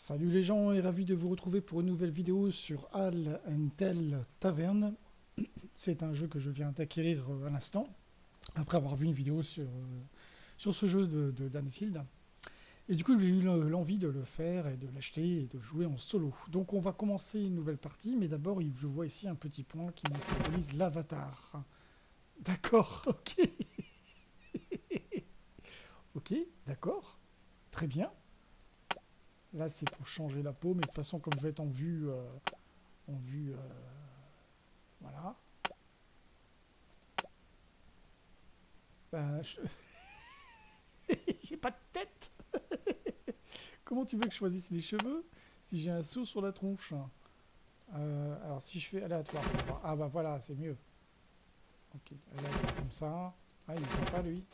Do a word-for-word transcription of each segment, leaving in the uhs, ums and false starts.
Salut les gens et ravi de vous retrouver pour une nouvelle vidéo sur Hall and Tell Tavern. C'est un jeu que je viens d'acquérir euh, à l'instant, après avoir vu une vidéo sur, euh, sur ce jeu de, de Danfield. Et du coup j'ai eu l'envie de le faire et de l'acheter et de jouer en solo. Donc on va commencer une nouvelle partie, mais d'abord je vois ici un petit point qui me symbolise l'avatar. D'accord, ok. Ok, d'accord, très bien. Là, c'est pour changer la peau, mais de toute façon, comme je vais être en vue, euh, en vue, euh, voilà. Ben, je... j'ai pas de tête. Comment tu veux que je choisisse les cheveux si j'ai un seau sur la tronche? euh, Alors, si je fais aléatoire, ah bah voilà, c'est mieux. Ok, aléatoire comme ça. Ah, il sent pas lui.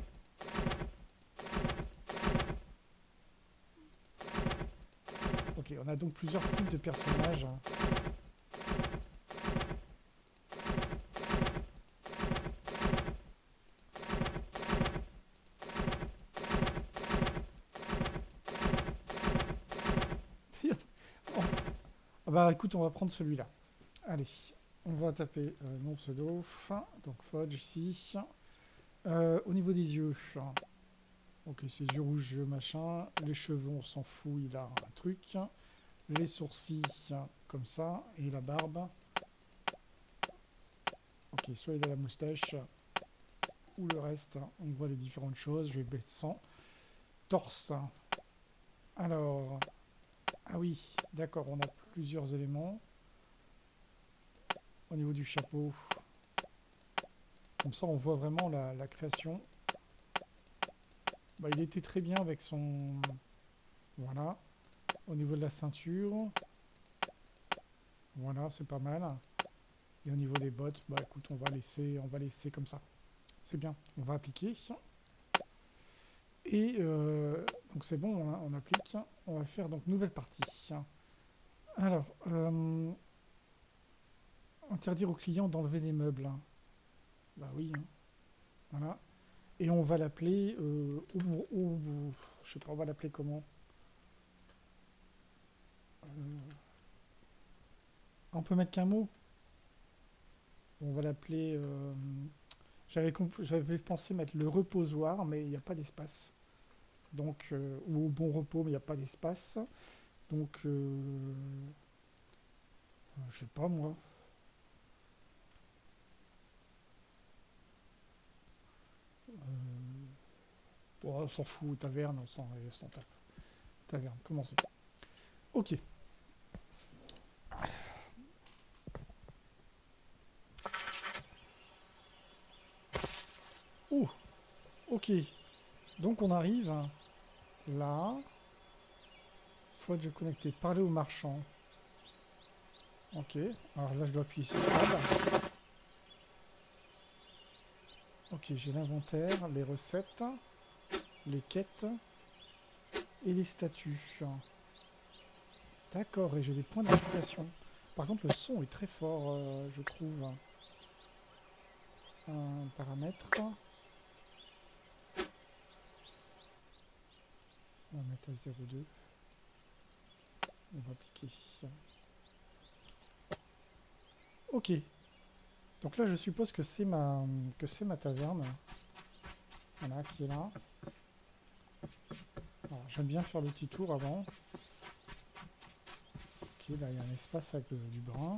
Ok, on a donc plusieurs types de personnages. Ah bah écoute, on va prendre celui-là. Allez, on va taper euh, nom pseudo, donc Fudge ici. Euh, au niveau des yeux, ok, ses yeux rouges, machin. Les cheveux, on s'en fout, il a un truc. Les sourcils, comme ça. Et la barbe. Ok, soit il a la moustache, ou le reste. On voit les différentes choses. Je vais baisser cent. Torse. Alors, ah oui, d'accord, on a plusieurs éléments. Au niveau du chapeau. Comme ça, on voit vraiment la, la création. Bah, il était très bien avec son... Voilà. Au niveau de la ceinture. Voilà, c'est pas mal. Et au niveau des bottes, bah écoute, on va laisser, on va laisser comme ça. C'est bien. On va appliquer. Et euh, donc c'est bon, hein, on applique. On va faire donc nouvelle partie. Alors, euh, interdire aux clients d'enlever des meubles. Bah oui. Hein. Voilà. Et on va l'appeler... Euh, ou, ou, ou, je sais pas, on va l'appeler comment euh, On peut mettre qu'un mot. On va l'appeler... Euh, J'avais pensé mettre le reposoir, mais il n'y a pas d'espace. Donc, euh, ou au bon repos, mais il n'y a pas d'espace. Donc, euh, je sais pas moi. Euh, bon, on s'en fout, taverne, on s'en tape. Taverne, commencez. Ok. Oh, ok. Donc on arrive là. Faut que je connecte. Parler au marchand. Ok. Alors là, je dois appuyer sur Tab. Ok, j'ai l'inventaire, les recettes, les quêtes et les statuts. D'accord, et j'ai des points de réputation. Par contre, le son est très fort, euh, je trouve. Un paramètre. On va mettre à zéro virgule deux. On va appliquer. Ok. Donc là, je suppose que c'est ma que c'est ma taverne. Voilà, qui est là. J'aime bien faire le petit tour avant. Ok, là, il y a un espace avec le, du brun.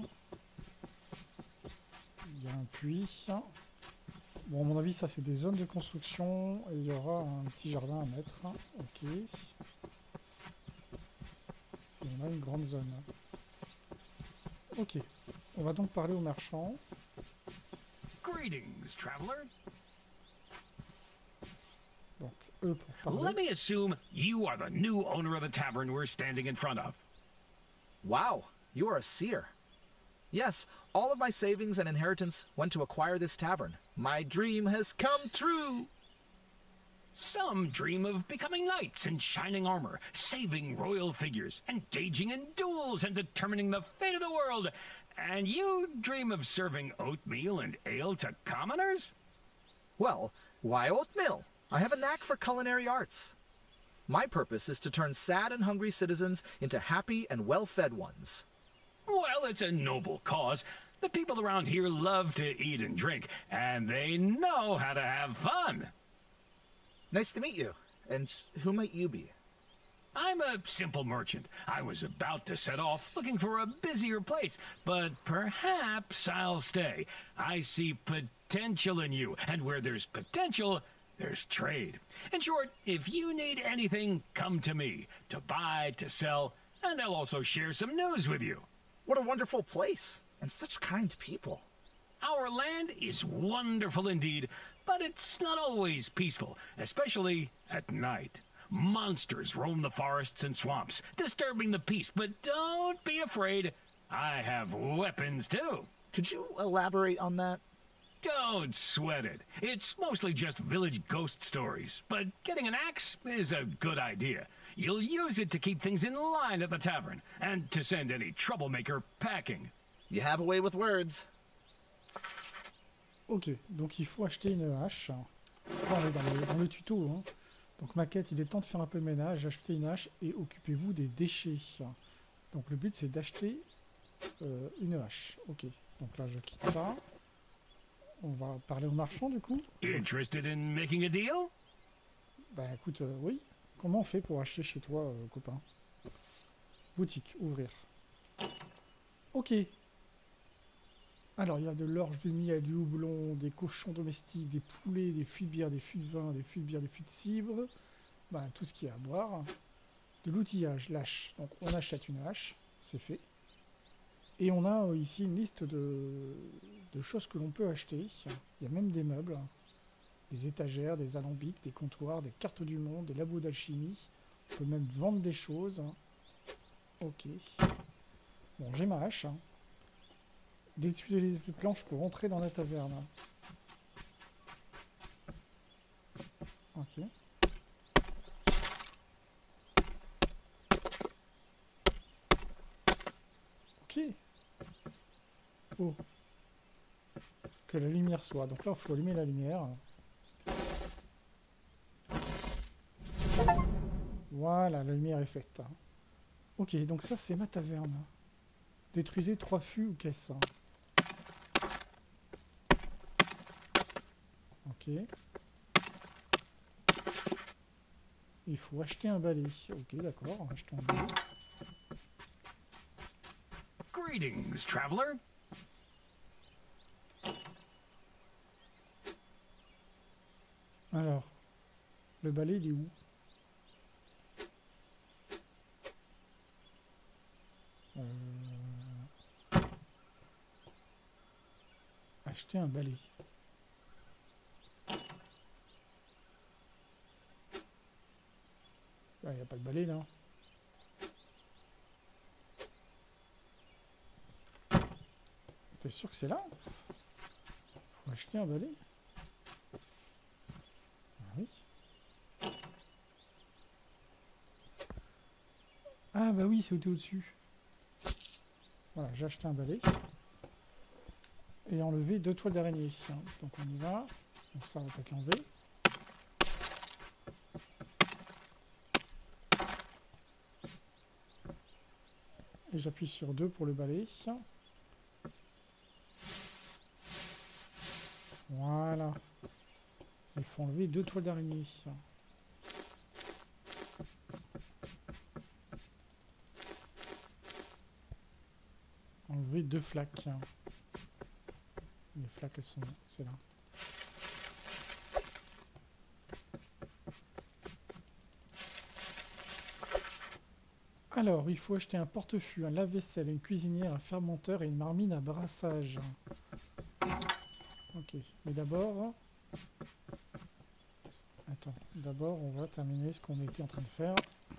Il y a un puits. Bon, à mon avis, ça, c'est des zones de construction. Et il y aura un petit jardin à mettre. Ok. Et on a une grande zone. Ok. On va donc parler aux marchands. Greetings, traveler. Donc, eux pour parler. Let me assume you are the new owner of the tavern we're standing in front of. Wow, you are a seer. Yes, all of my savings and inheritance went to acquire this tavern. My dream has come true. Some dream of becoming knights in shining armor, saving royal figures, engaging in duels and determining the fate of the world. And you dream of serving oatmeal and ale to commoners? Well, why oatmeal? I have a knack for culinary arts. My purpose is to turn sad and hungry citizens into happy and well-fed ones. Well, it's a noble cause. The people around here love to eat and drink, and they know how to have fun. Nice to meet you. And who might you be? I'm a simple merchant. I was about to set off looking for a busier place, but perhaps I'll stay. I see potential in you, and where there's potential, there's trade. In short, if you need anything, come to me, to buy, to sell, and I'll also share some news with you. What a wonderful place, and such kind people. Our land is wonderful indeed, but it's not always peaceful, especially at night. Monsters roam the forests and swamps, disturbing the peace, but don't be afraid. I have weapons too. Could you elaborate on that? Don't sweat it. It's mostly just village ghost stories, but getting an axe is a good idea. You'll use it to keep things in line at the tavern, and to send any troublemaker packing. You have a way with words. Ok, donc il faut acheter une hache. Enfin, on est dans le, dans le tuto. Hein. Donc ma quête, il est temps de faire un peu le ménage, acheter une hache et occupez-vous des déchets. Donc le but c'est d'acheter euh, une hache. Ok, donc là je quitte ça. On va parler au marchand du coup. Interested in making a deal? Bah écoute, euh, oui. Comment on fait pour acheter chez toi, euh, copain? Boutique, ouvrir. Ok. Alors il y a de l'orge de mie, il y a du houblon, des cochons domestiques, des poulets, des fûts de bière, des fûts de vin, des fûts de bière, des fûts de cibre. Bah tout ce qu'il y a à boire. De l'outillage, l'hache. Donc on achète une hache, c'est fait. Et on a euh, ici une liste de, de choses que l'on peut acheter. Il y a même des meubles, des étagères, des alambics, des comptoirs, des cartes du monde, des labos d'alchimie. On peut même vendre des choses. Ok. Bon, j'ai ma hache. D'essuyer les planches pour entrer dans la taverne. Ok. Ok. Oh. Que la lumière soit. Donc là, il faut allumer la lumière. Voilà, la lumière est faite. Ok, donc ça, c'est ma taverne. Détruisez trois fûts ou caisses. Ok. Il faut acheter un balai. Ok, d'accord, achetons un balai. Greetings, traveler. Alors, le balai, il est où? euh... Acheter un balai. Il n'y a pas de balai là. T'es sûr que c'est là? Faut acheter un balai? Ah oui. Ah bah oui, c'est au-dessus. Voilà, j'ai acheté un balai. Et enlever deux toiles d'araignée. Donc on y va. Donc ça, on va peut-être l'enlever. Et j'appuie sur deux pour le balai. Voilà. Il faut enlever deux toiles d'araignée. Enlever deux flaques. Les flaques, elles sont... c'est là. Alors, il faut acheter un porte-fût, un lave-vaisselle, une cuisinière, un fermenteur et une marmite à brassage. Ok, mais d'abord... Attends, d'abord on va terminer ce qu'on était en train de faire.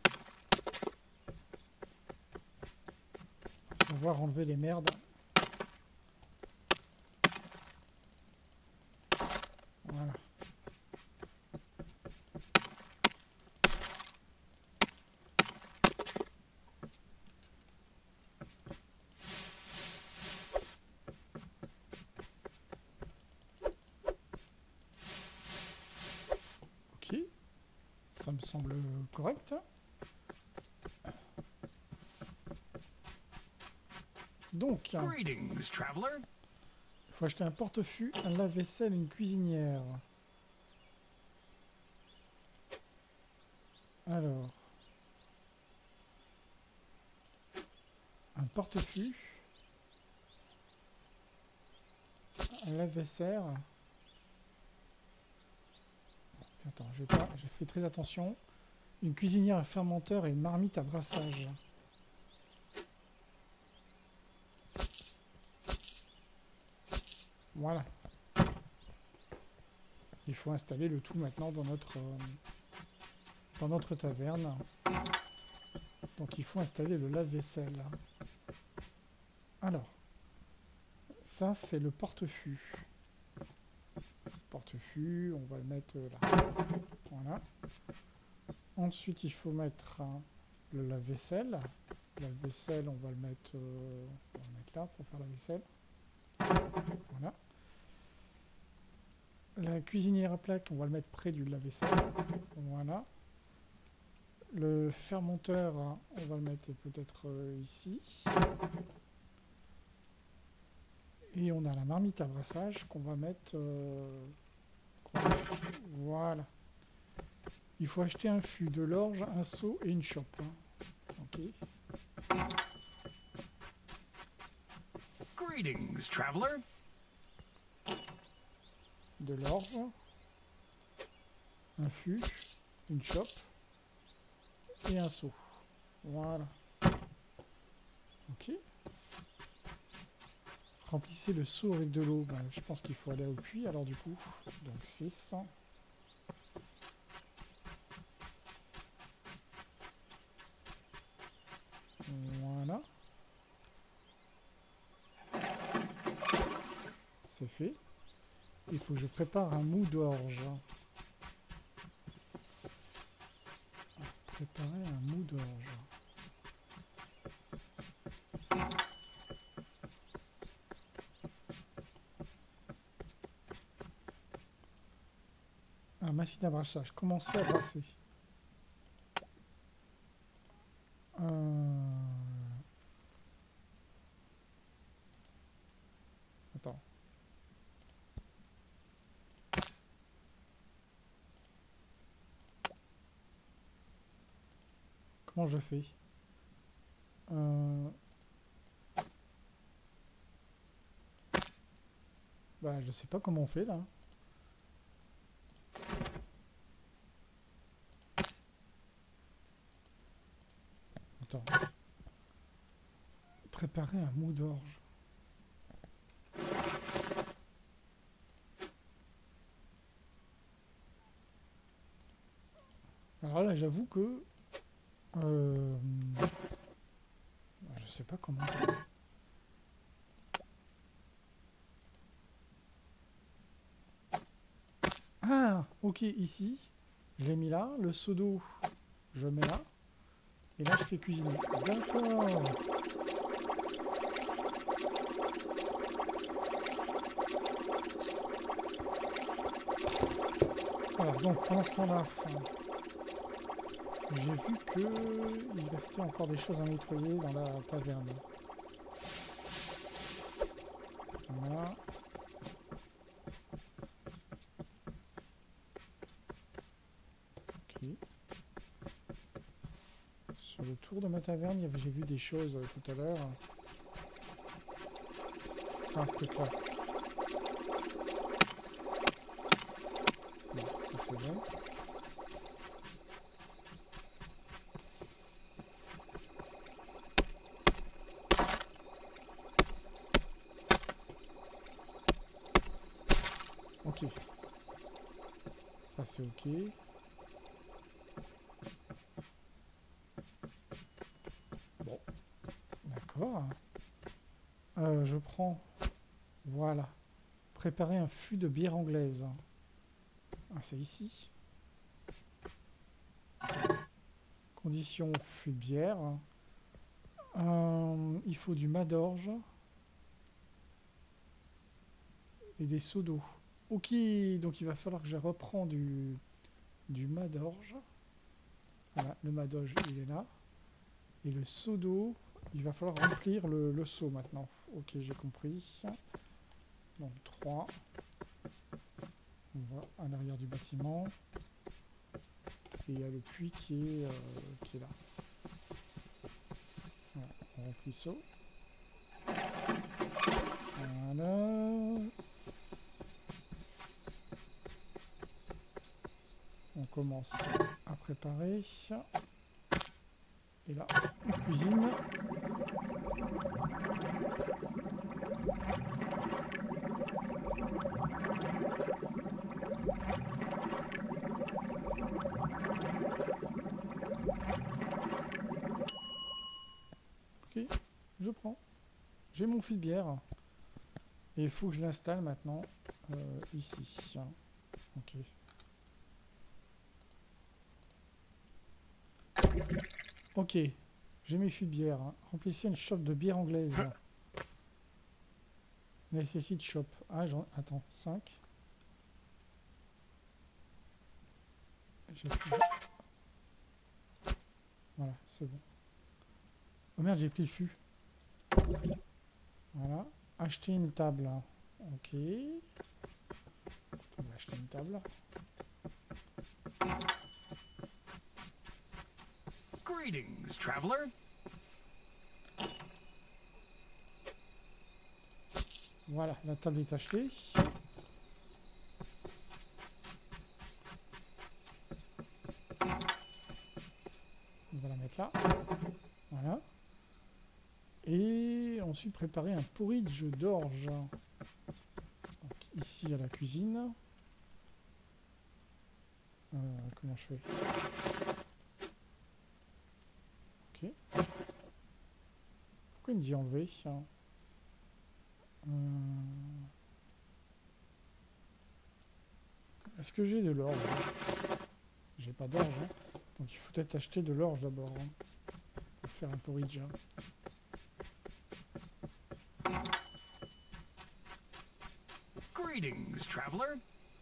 Savoir enlever les merdes. Voilà. me semble correct. Donc, Greetings, traveler. il faut acheter un porte-fût, un lave-vaisselle et une cuisinière. Alors, un porte-fût, un lave-vaisselle. Attends, je vais pas, je fais très attention. Une cuisinière, un fermenteur et une marmite à brassage. Voilà. Il faut installer le tout maintenant dans notre euh, dans notre taverne. Donc il faut installer le lave-vaisselle. Alors, ça c'est le porte-fût. Porte-fût, on va le mettre là. Voilà. Ensuite, il faut mettre hein, le lave-vaisselle. Le lave-vaisselle, on va le mettre, euh, on va le mettre là pour faire la vaisselle. Voilà. La cuisinière à plaque, on va le mettre près du lave-vaisselle. Voilà. Le fermenteur, on va le mettre peut-être euh, ici. Et on a la marmite à brassage qu'on va mettre... Euh, qu'on va mettre voilà. Il faut acheter un fût, de l'orge, un seau et une chope. Ok. Greetings, traveler. De l'orge, un fût, une chope et un seau. Voilà. Ok. Remplissez le seau avec de l'eau. Ben, je pense qu'il faut aller au puits alors du coup. Donc six. Voilà. C'est fait. Il faut que je prépare un mou d'orge. Préparer un mou d'orge. Un machine à brassage. Commencez à brasser. Euh... Attends. Comment je fais? euh... Bah, je sais pas comment on fait là. Attends. Préparer un mou d'orge. Alors là, j'avoue que... Euh... Je sais pas comment faire. Ah, ok, ici. Je l'ai mis là. Le seau d'eau, je le mets là. Et là, je fais cuisiner. D'accord. Alors, donc, pendant ce temps-là, j'ai vu que il restait encore des choses à nettoyer dans la taverne. Voilà. Ok. Sur le tour de ma taverne, j'ai vu des choses euh, tout à l'heure. C'est un stock là. Bon, ça c'est bon. Ok. Ça c'est ok. Bon. D'accord. Euh, je prends... Voilà. Préparer un fût de bière anglaise. Ah, c'est ici. Condition fût de bière. Euh, il faut du mât d'orge. Et des seaux d'eau. Ok, donc il va falloir que je reprends du, du mât d'orge. Voilà, le madoge, il est là. Et le seau d'eau, il va falloir remplir le, le seau maintenant. Ok, j'ai compris. Donc trois. On va à l'arrière du bâtiment. Et il y a le puits qui est, euh, qui est là. Voilà, on remplit le seau. Voilà. On commence à préparer. Et là, on cuisine. Ok, je prends. J'ai mon fil de bière. Et il faut que je l'installe maintenant euh, ici. Ok. Ok, j'ai mes fûts de bière. Hein. Remplissez une chope de bière anglaise. Nécessite chope. Ah, j'en... Attends, cinq. J'ai pris... Voilà, c'est bon. Oh merde, j'ai pris le fût. Voilà. Acheter une table. Ok. On va acheter une table. Greetings, traveler. Voilà, la table est achetée. On va la mettre là. Voilà. Et ensuite préparer un porridge d'orge. Donc ici à la cuisine. Euh, comment je fais? Ok. Pourquoi il me dit enlever? euh... Est-ce que j'ai de l'orge? J'ai pas d'orge. Hein. Donc il faut peut-être acheter de l'orge d'abord. Hein, pour faire un porridge. Hein. Greetings, traveler.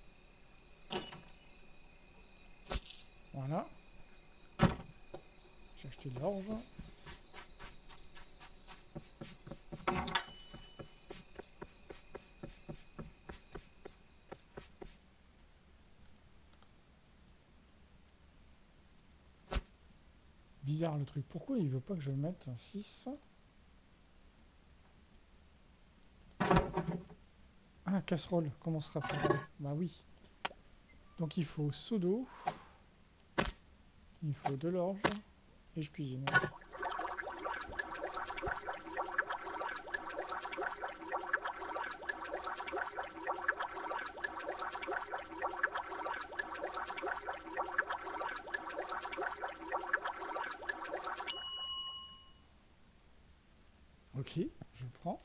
Voilà. J'ai acheté de l'orge. Bizarre le truc. Pourquoi il veut pas que je le mette un six? Ah, casserole. Comment sera préparé? Bah oui. Donc il faut seau d'eau. Il faut de l'orge. Et je cuisine. Ok, je prends.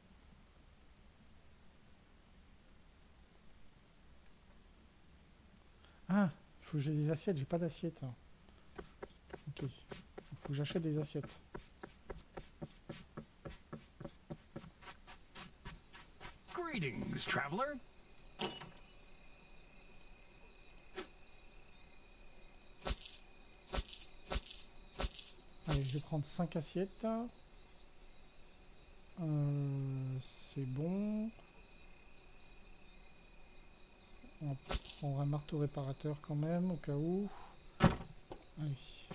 Ah, il faut que j'ai des assiettes, j'ai pas d'assiettes. Ok, il faut que j'achète des assiettes. Greetings, traveler. Allez, je vais prendre cinq assiettes. Euh, c'est bon. On va prendre un marteau réparateur quand même, au cas où. Allez.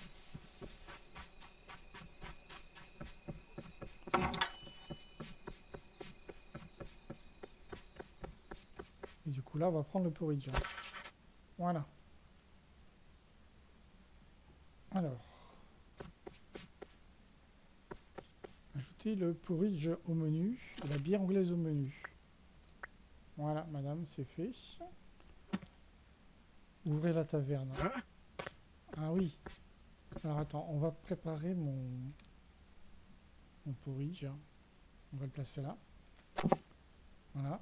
Et du coup là, on va prendre le porridge. Voilà. Alors. Ajouter le porridge au menu, et la bière anglaise au menu. Voilà, madame, c'est fait. Ouvrez la taverne. Ah oui. Alors attends, on va préparer mon, mon porridge. On va le placer là. Voilà.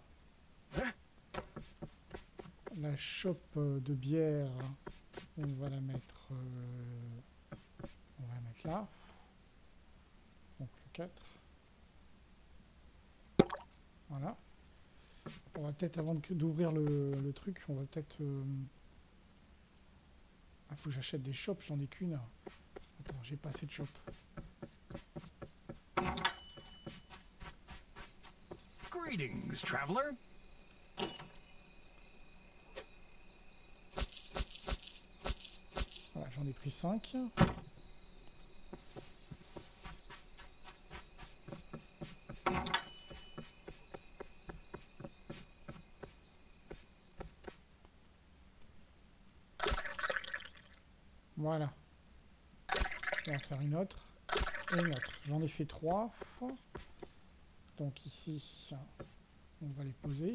La chope de bière, on va la mettre, euh, on va la mettre là. Donc le quatre. Voilà. On va peut-être, avant d'ouvrir le, le truc, on va peut-être... Euh, Ah, faut que j'achète des shops, j'en ai qu'une. Attends, j'ai pas assez de shops. Greetings, traveler. Voilà, j'en ai pris cinq. Voilà. On va faire une autre. Et une autre. J'en ai fait trois. Donc ici, on va les poser.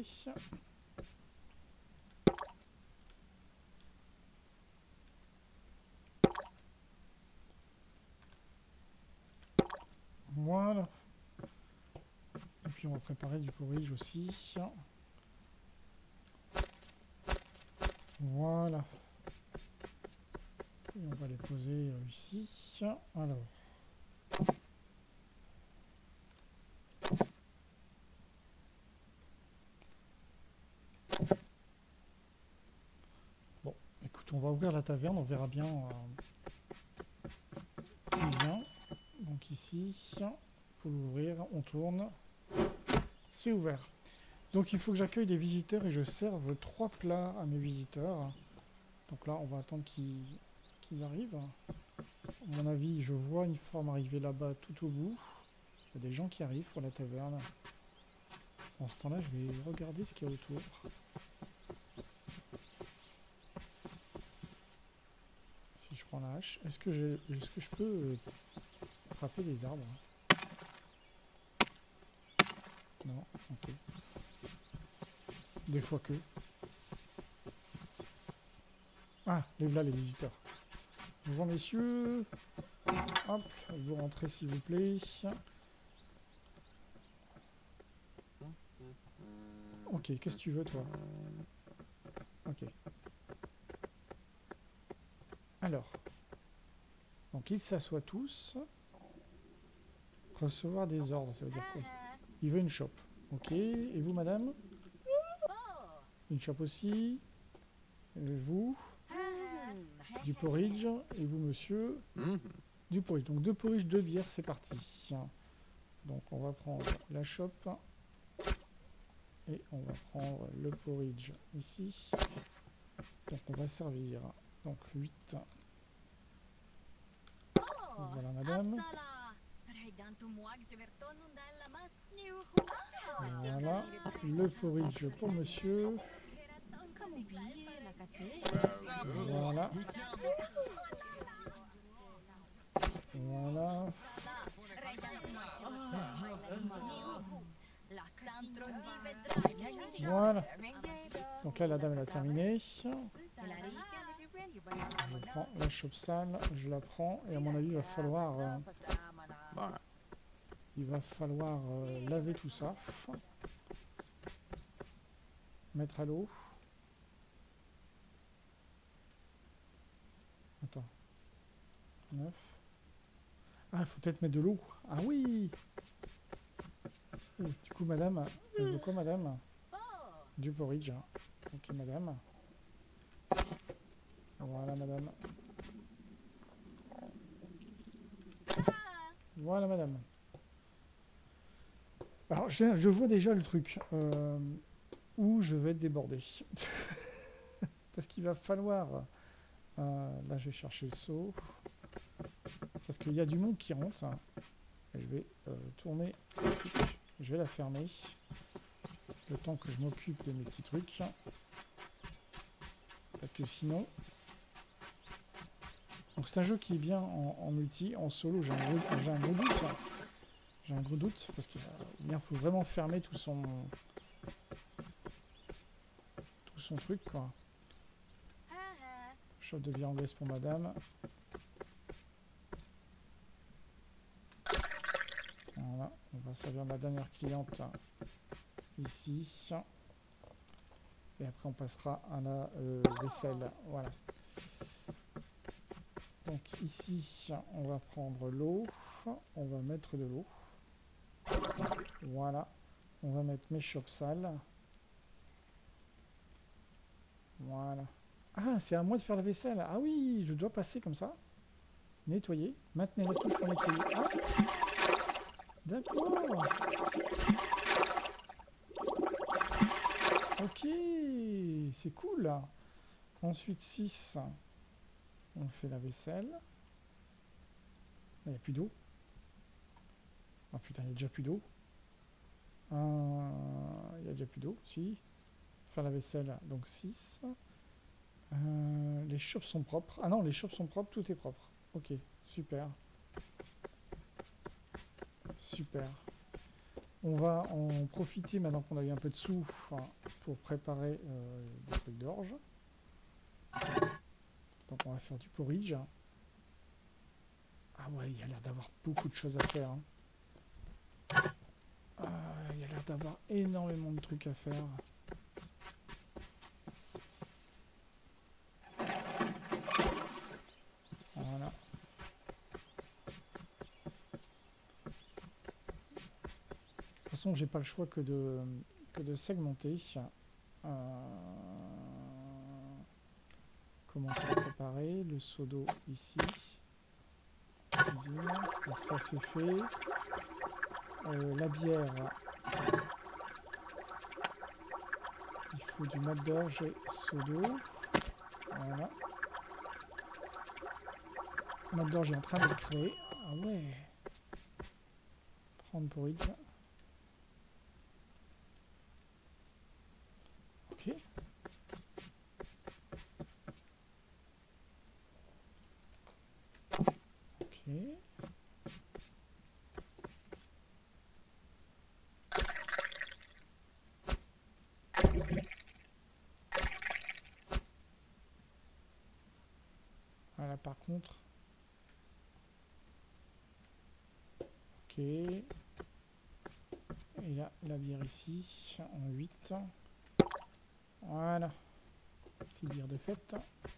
Voilà. Et puis on va préparer du porridge aussi. Voilà. Et on va les poser euh, ici. Alors. Bon, écoute, on va ouvrir la taverne, on verra bien euh, qui vient. Donc ici, pour l'ouvrir, on tourne. C'est ouvert. Donc il faut que j'accueille des visiteurs et je serve trois plats à mes visiteurs. Donc là, on va attendre qu'ils qu'ils arrivent. À mon avis, je vois une forme arriver là-bas tout au bout. Il y a des gens qui arrivent pour la taverne. En ce temps-là, je vais regarder ce qu'il y a autour. Si je prends la hache, est-ce que, j'ai- est-ce que je peux euh, frapper des arbres? Non, ok. Des fois que. Ah, les voilà les visiteurs. Bonjour messieurs. Hop, vous rentrez s'il vous plaît. Ok, qu'est-ce que tu veux toi? Ok. Alors. Donc ils s'assoient tous. Recevoir des ordres, ça veut dire quoi? Il veut une chope. Ok, et vous madame? Une chope aussi. Et vous? Du porridge. Et vous monsieur? Du porridge. Donc deux porridge, deux bières, c'est parti. Donc on va prendre la chope. Et on va prendre le porridge ici. Donc on va servir donc huit. Voilà madame. Voilà. Le porridge pour monsieur. Voilà. Voilà. Voilà. Donc là, la dame, elle a terminé. Je prends la chope sale, je la prends, et à mon avis, il va falloir... euh, il va falloir euh, laver tout ça. Mettre à l'eau. Attends. neuf. Ah, il faut peut-être mettre de l'eau. Ah oui! Oh, du coup, madame, elle veut quoi, madame? Du porridge. Hein. Ok, madame. Voilà, madame. Voilà, madame. Alors, je, je vois déjà le truc. Euh, où je vais être débordé. Parce qu'il va falloir... Euh, là, je vais chercher le seau. Parce qu'il y a du monde qui rentre. Hein. Et je vais euh, tourner le truc. Je vais la fermer. Le temps que je m'occupe de mes petits trucs. Parce que sinon... Donc c'est un jeu qui est bien en, en multi, en solo, j'ai un, j'ai un gros doute. J'ai un gros doute, parce qu'il faut vraiment fermer tout son... tout son truc, quoi. Chope de bière anglaise pour madame. Voilà, on va servir la dernière cliente ici. Et après on passera à la euh, vaisselle. Voilà. Donc ici, on va prendre l'eau. On va mettre de l'eau. Voilà. On va mettre mes chopes sales. Voilà. Ah, c'est à moi de faire la vaisselle. Ah oui, je dois passer comme ça. Nettoyer. Maintenez la touche pour nettoyer. Ah, d'accord. Ok, c'est cool. Ensuite, six. On fait la vaisselle. Il n'y a plus d'eau. Ah putain, il y a déjà plus d'eau. Euh, il y a déjà plus d'eau, si. Faire la vaisselle, donc six. Euh, les chopes sont propres. Ah non, les chopes sont propres, tout est propre. Ok, super. Super. On va en profiter maintenant qu'on a eu un peu de sous hein, pour préparer euh, des trucs d'orge. Donc on va faire du porridge. Ah ouais, il y a l'air d'avoir beaucoup de choses à faire. Hein. Ah, il y a l'air d'avoir énormément de trucs à faire. Voilà. De toute façon, j'ai pas le choix que de, que de segmenter. Euh, commencer à préparer le seau d'eau ici. Cuisine. Donc ça c'est fait. Euh, la bière. Il faut du mat d'orge et seau d'eau. Voilà. Mat d'orge est en train de créer. Ah ouais. Prendre porridge. Ok. Ok. Voilà, par contre. Ok. Et là, la bière ici, en huit. Voilà. Petite bière de fête.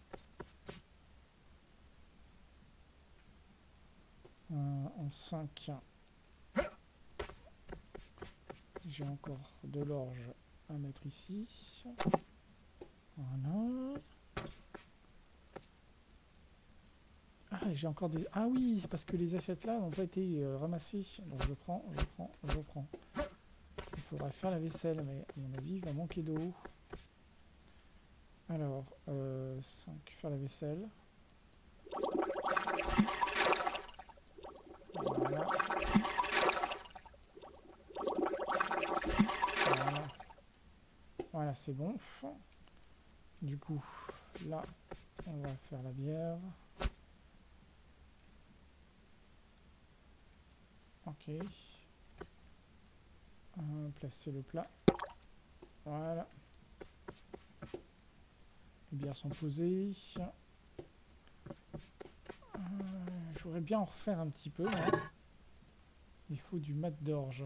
Euh, en cinq. J'ai encore de l'orge à mettre ici. Voilà. Ah, j'ai encore des... Ah oui, c'est parce que les assiettes là n'ont pas été euh, ramassées. Donc je prends, je prends, je prends. Il faudra faire la vaisselle, mais à mon avis, il va manquer d'eau. Alors, euh, cinq, faire la vaisselle. Voilà. Voilà, voilà c'est bon. Du coup, là, on va faire la bière. Ok. Euh, placer le plat. Voilà. Les bières sont posées. Euh, je voudrais bien en refaire un petit peu. Hein. Il faut du mat d'orge.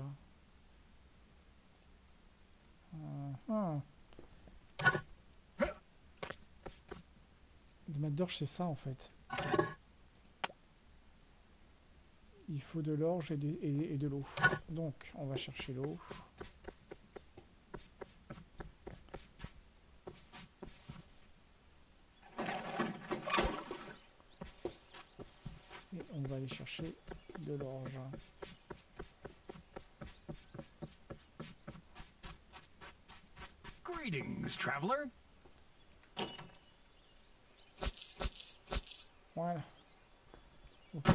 Euh, ah. Le mat d'orge, c'est ça en fait. Il faut de l'orge et de, et, et de l'eau. Donc, on va chercher l'eau. Et on va aller chercher de l'orge. Greetings, traveler. Voilà. Ok.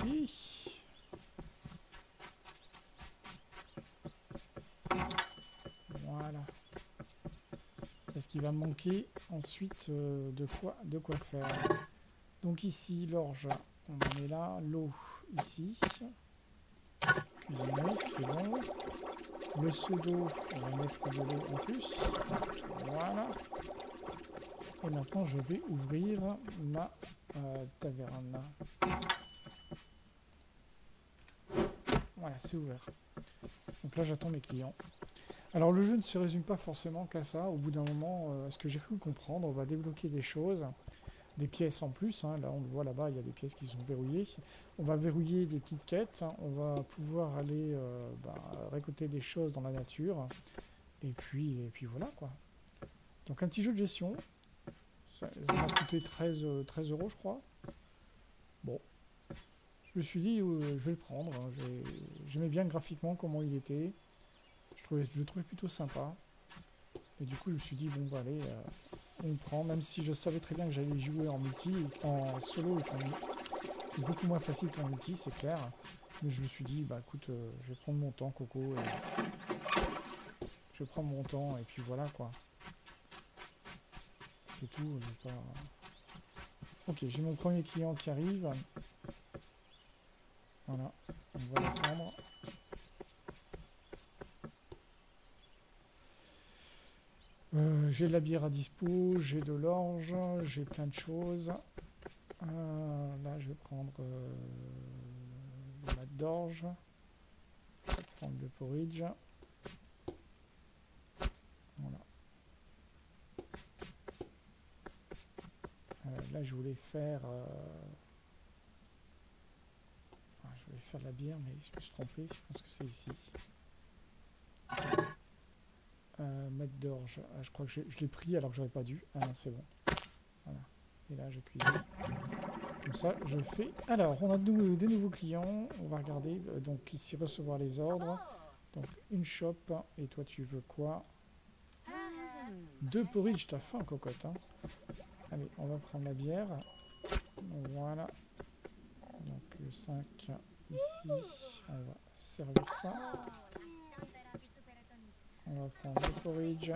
Voilà. Est-ce qu'il va me manquer ensuite euh, de quoi de quoi faire? Donc ici, l'orge, on en met là. L'eau, ici. Cuisiner, c'est bon. Le seau d'eau, on va mettre de l'eau en plus. Voilà. Et maintenant, je vais ouvrir ma euh, taverne. Voilà, c'est ouvert. Donc là, j'attends mes clients. Alors, le jeu ne se résume pas forcément qu'à ça. Au bout d'un moment, euh, ce que j'ai cru comprendre, on va débloquer des choses, des pièces en plus. Hein. Là, on le voit là-bas, il y a des pièces qui sont verrouillées. On va verrouiller des petites quêtes. On va pouvoir aller euh, bah, récolter des choses dans la nature. Et puis, et puis voilà, quoi. Donc, un petit jeu de gestion. Ça ça m'a coûté treize, euh, treize euros, je crois. Bon. Je me suis dit, euh, je vais le prendre. Hein. J'aimais bien graphiquement comment il était. Je, trouvais, je le trouvais plutôt sympa. Et du coup, je me suis dit, bon, bah, allez, euh, on le prend. Même si je savais très bien que j'allais jouer en multi, en solo et qu'en c'est beaucoup moins facile qu'en multi, c'est clair. Mais je me suis dit, bah écoute, euh, je vais prendre mon temps, Coco. Et je vais prendre mon temps, et puis voilà, quoi. C'est tout. Pas... Ok, j'ai mon premier client qui arrive. Voilà, on va l'attendre. Euh, j'ai de la bière à dispo, j'ai de l'orge, j'ai plein de choses. Euh, là, je vais prendre euh, le mat d'orge. Je vais prendre le porridge. Voilà. Euh, là, je voulais faire... Euh... Ah, je voulais faire de la bière, mais je me suis trompé. Je pense que c'est ici. Euh, mat d'orge. Ah, je crois que je, je l'ai pris alors que j'aurais pas dû. Ah non, c'est bon. Voilà. Et là, je cuisine. Comme ça, je fais... Alors, on a de nou des nouveaux clients. On va regarder. Euh, donc, ici, recevoir les ordres. Donc, une shop. Et toi, tu veux quoi? Deux porridge. T'as faim, cocotte. Hein. Allez, on va prendre la bière. Voilà. Donc, le cinq ici. On va servir ça. On va prendre le porridge.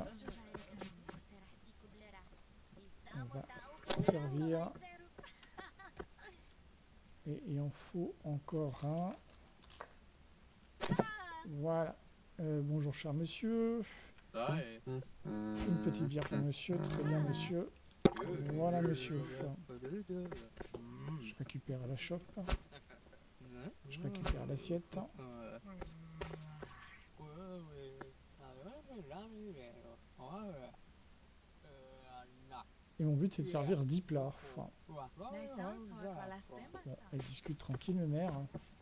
On va servir. Et il en faut encore un. Voilà. Euh, bonjour, cher monsieur. Une petite bière pour monsieur. Très bien, monsieur. Voilà, monsieur. Je récupère la chope. Je récupère l'assiette. Et mon but, c'est de servir dix plats. Enfin, bon, elle discute tranquille, ma mère.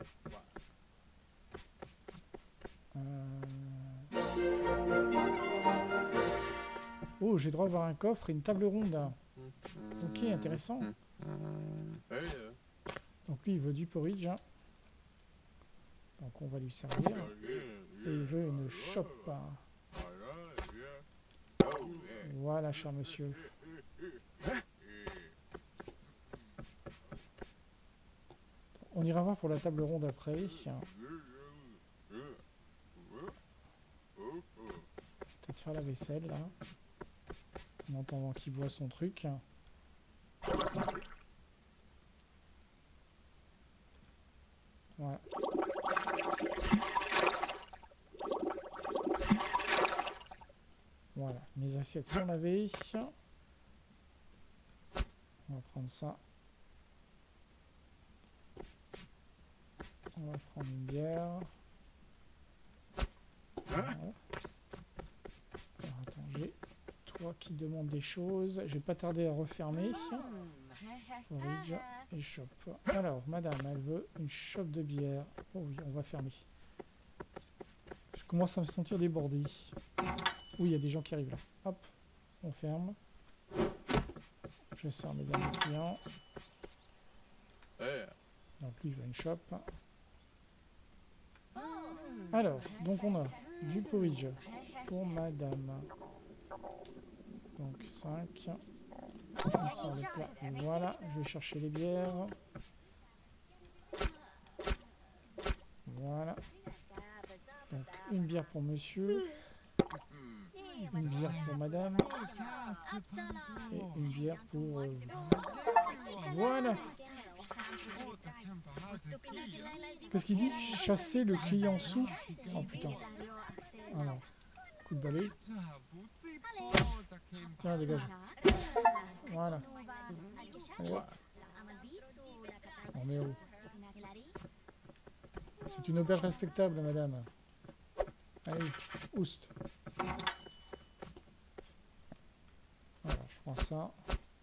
Euh... Oh, j'ai droit à avoir un coffre et une table ronde. Ok, intéressant. Donc lui, il veut du porridge. Donc on va lui servir. Et il veut une chope. Voilà, cher monsieur. On ira voir pour la table ronde après. Peut-être faire la vaisselle, là. En entendant qu'il boit son truc. Voilà. Voilà, mes assiettes sont lavées. On va prendre ça. On va prendre une bière. Voilà. Alors attends, j'ai toi qui demande des choses. Je vais pas tarder à refermer. Porridge et shop. Alors, madame, elle veut une shop de bière. Oh oui, on va fermer. Je commence à me sentir débordé. Oui, il y a des gens qui arrivent là. Hop, on ferme. Je sers mes derniers clients. Donc lui, il veut une shop. Alors, donc on a du porridge pour madame. Donc cinq. On sort le plat. Voilà, je vais chercher les bières. Voilà. Donc une bière pour monsieur. Une bière pour madame. Et une bière pour euh, vous. Voilà. Qu'est-ce qu'il dit? Chasser le client sous. Oh putain. Alors, coup de balai. Tiens, dégage. Voilà. Allez, hop. On met où? C'est une auberge respectable, madame. Allez, oust. Alors, je prends ça.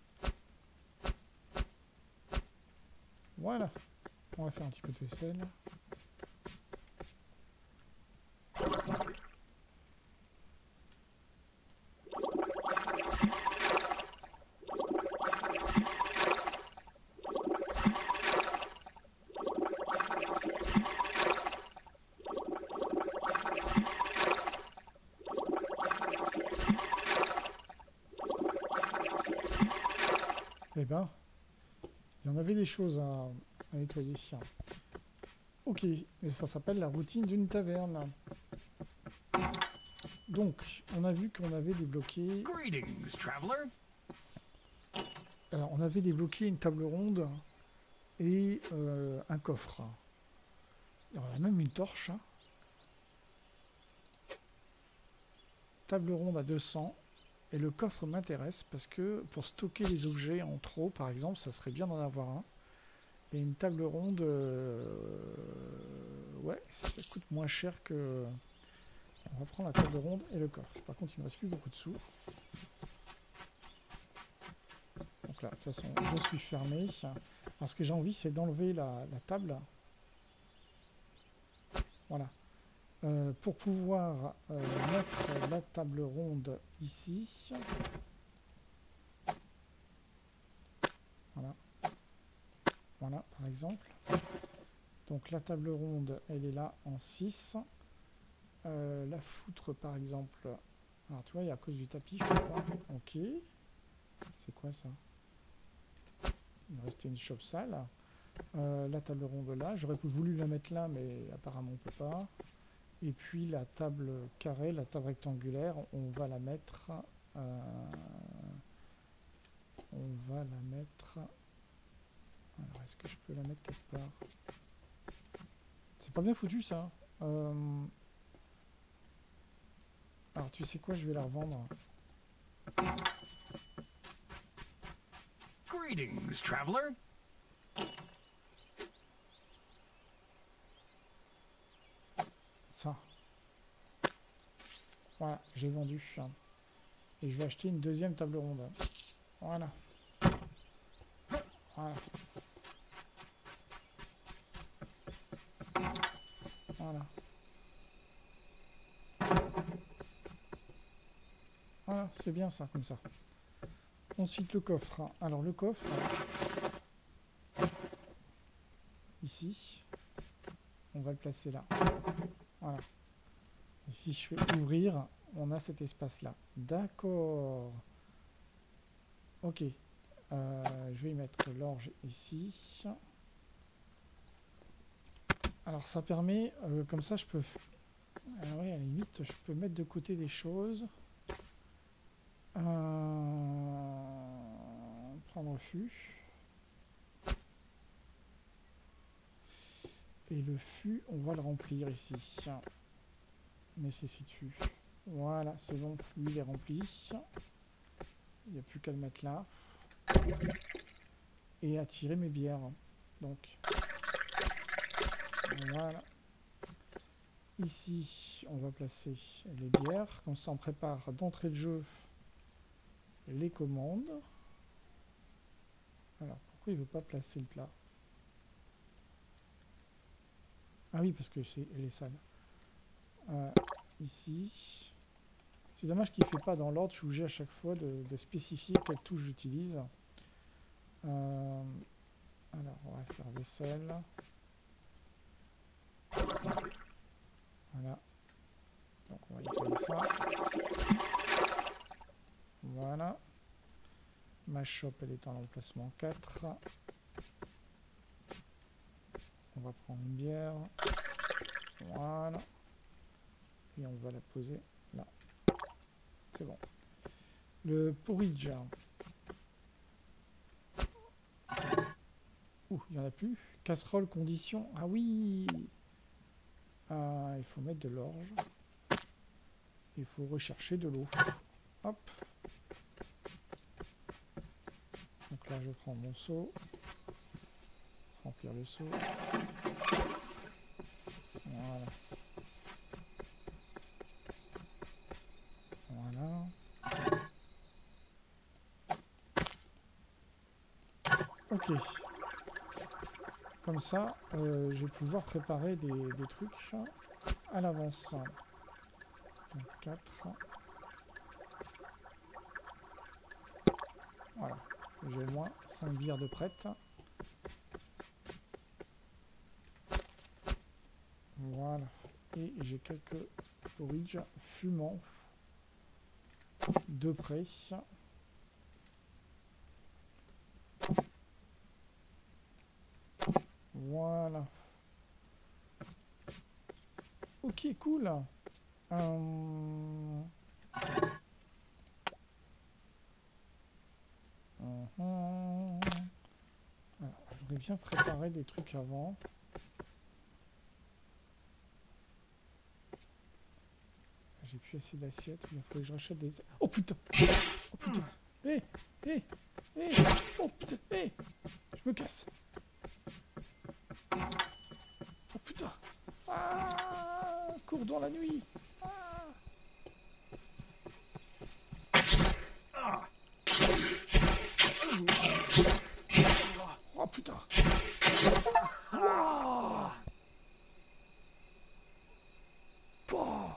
Voilà. On va faire un petit peu de vaisselle. ben, il y en avait des choses à, à nettoyer. Ok, et ça s'appelle la routine d'une taverne. Donc, on a vu qu'on avait débloqué... Greetings, traveler. Alors, on avait débloqué une table ronde et euh, un coffre. Et on a même une torche. Hein. Table ronde à deux cents. Et le coffre m'intéresse parce que pour stocker les objets en trop, par exemple, ça serait bien d'en avoir un. Et une table ronde, euh, ouais, ça coûte moins cher que... On va prendre la table ronde et le coffre. Par contre, il ne me reste plus beaucoup de sous. Donc là, de toute façon, je suis fermé. Alors, ce que j'ai envie, c'est d'enlever la, la table. Voilà. Euh, pour pouvoir euh, mettre la table ronde ici. Voilà. Voilà, par exemple. Donc la table ronde, elle est là en six. Euh, la foutre, par exemple. Alors tu vois, il y a à cause du tapis, je peux pas. Ok. C'est quoi ça? Il me restait une chope sale. Euh, la table ronde là. J'aurais voulu la mettre là, mais apparemment on peut pas. Et puis la table carrée, la table rectangulaire, on va la mettre... Euh, on va la mettre... Alors, est-ce que je peux la mettre quelque part? C'est pas bien foutu, ça. Euh... Alors, tu sais quoi? Je vais la revendre. Greetings, traveler. Ça. Voilà, j'ai vendu. Et je vais acheter une deuxième table ronde. Voilà. Voilà. Voilà. Voilà, c'est bien ça, comme ça. Ensuite, le coffre. Alors, le coffre... Ici. On va le placer là. Voilà. Et si je fais ouvrir, on a cet espace-là. D'accord. Ok. Euh, je vais y mettre l'orge ici. Alors ça permet, euh, comme ça je peux... Ah ouais, à la limite, je peux mettre de côté des choses. Euh... Prendre fût. Et le fût, on va le remplir ici. Nécessite fût. Voilà, c'est bon, lui il est rempli. Il n'y a plus qu'à le mettre là. Et attirer mes bières. Donc, voilà. Ici, on va placer les bières. Comme ça, on prépare d'entrée de jeu les commandes. Alors, pourquoi il ne veut pas placer le plat? Ah oui, parce que c'est les salles. Euh, ici. C'est dommage qu'il ne fait pas dans l'ordre. Je suis obligé à chaque fois de, de spécifier quelle touche j'utilise. Euh, alors, on va faire vaisselle. Voilà. Donc, on va nettoyer ça. Voilà. Ma chope, elle est en emplacement quatre. On va prendre une bière. Voilà. Et on va la poser là. C'est bon. Le porridge. Ouh, il n'y en a plus. Casserole, condition. Ah oui. Ah, il faut mettre de l'orge. Il faut rechercher de l'eau. Hop. Donc là, je prends mon seau. Remplir le seau. Voilà. Voilà. Ok. Comme ça, euh, je vais pouvoir préparer des, des trucs à l'avance. Donc quatre. Voilà. J'ai au moins cinq bières de prête. Voilà. Et j'ai quelques porridge fumants de près. Voilà. Ok, cool. Euh... Uhum. Alors, je voudrais bien préparer des trucs avant. J'ai plus assez d'assiettes, il faudrait que je rachète des... Oh putain! Oh putain! Hé! Hé! Hé! Oh putain! Hé! Je me casse! Oh putain! Ah! Cours dans la nuit! Ah! Oh putain! Wow! Oh!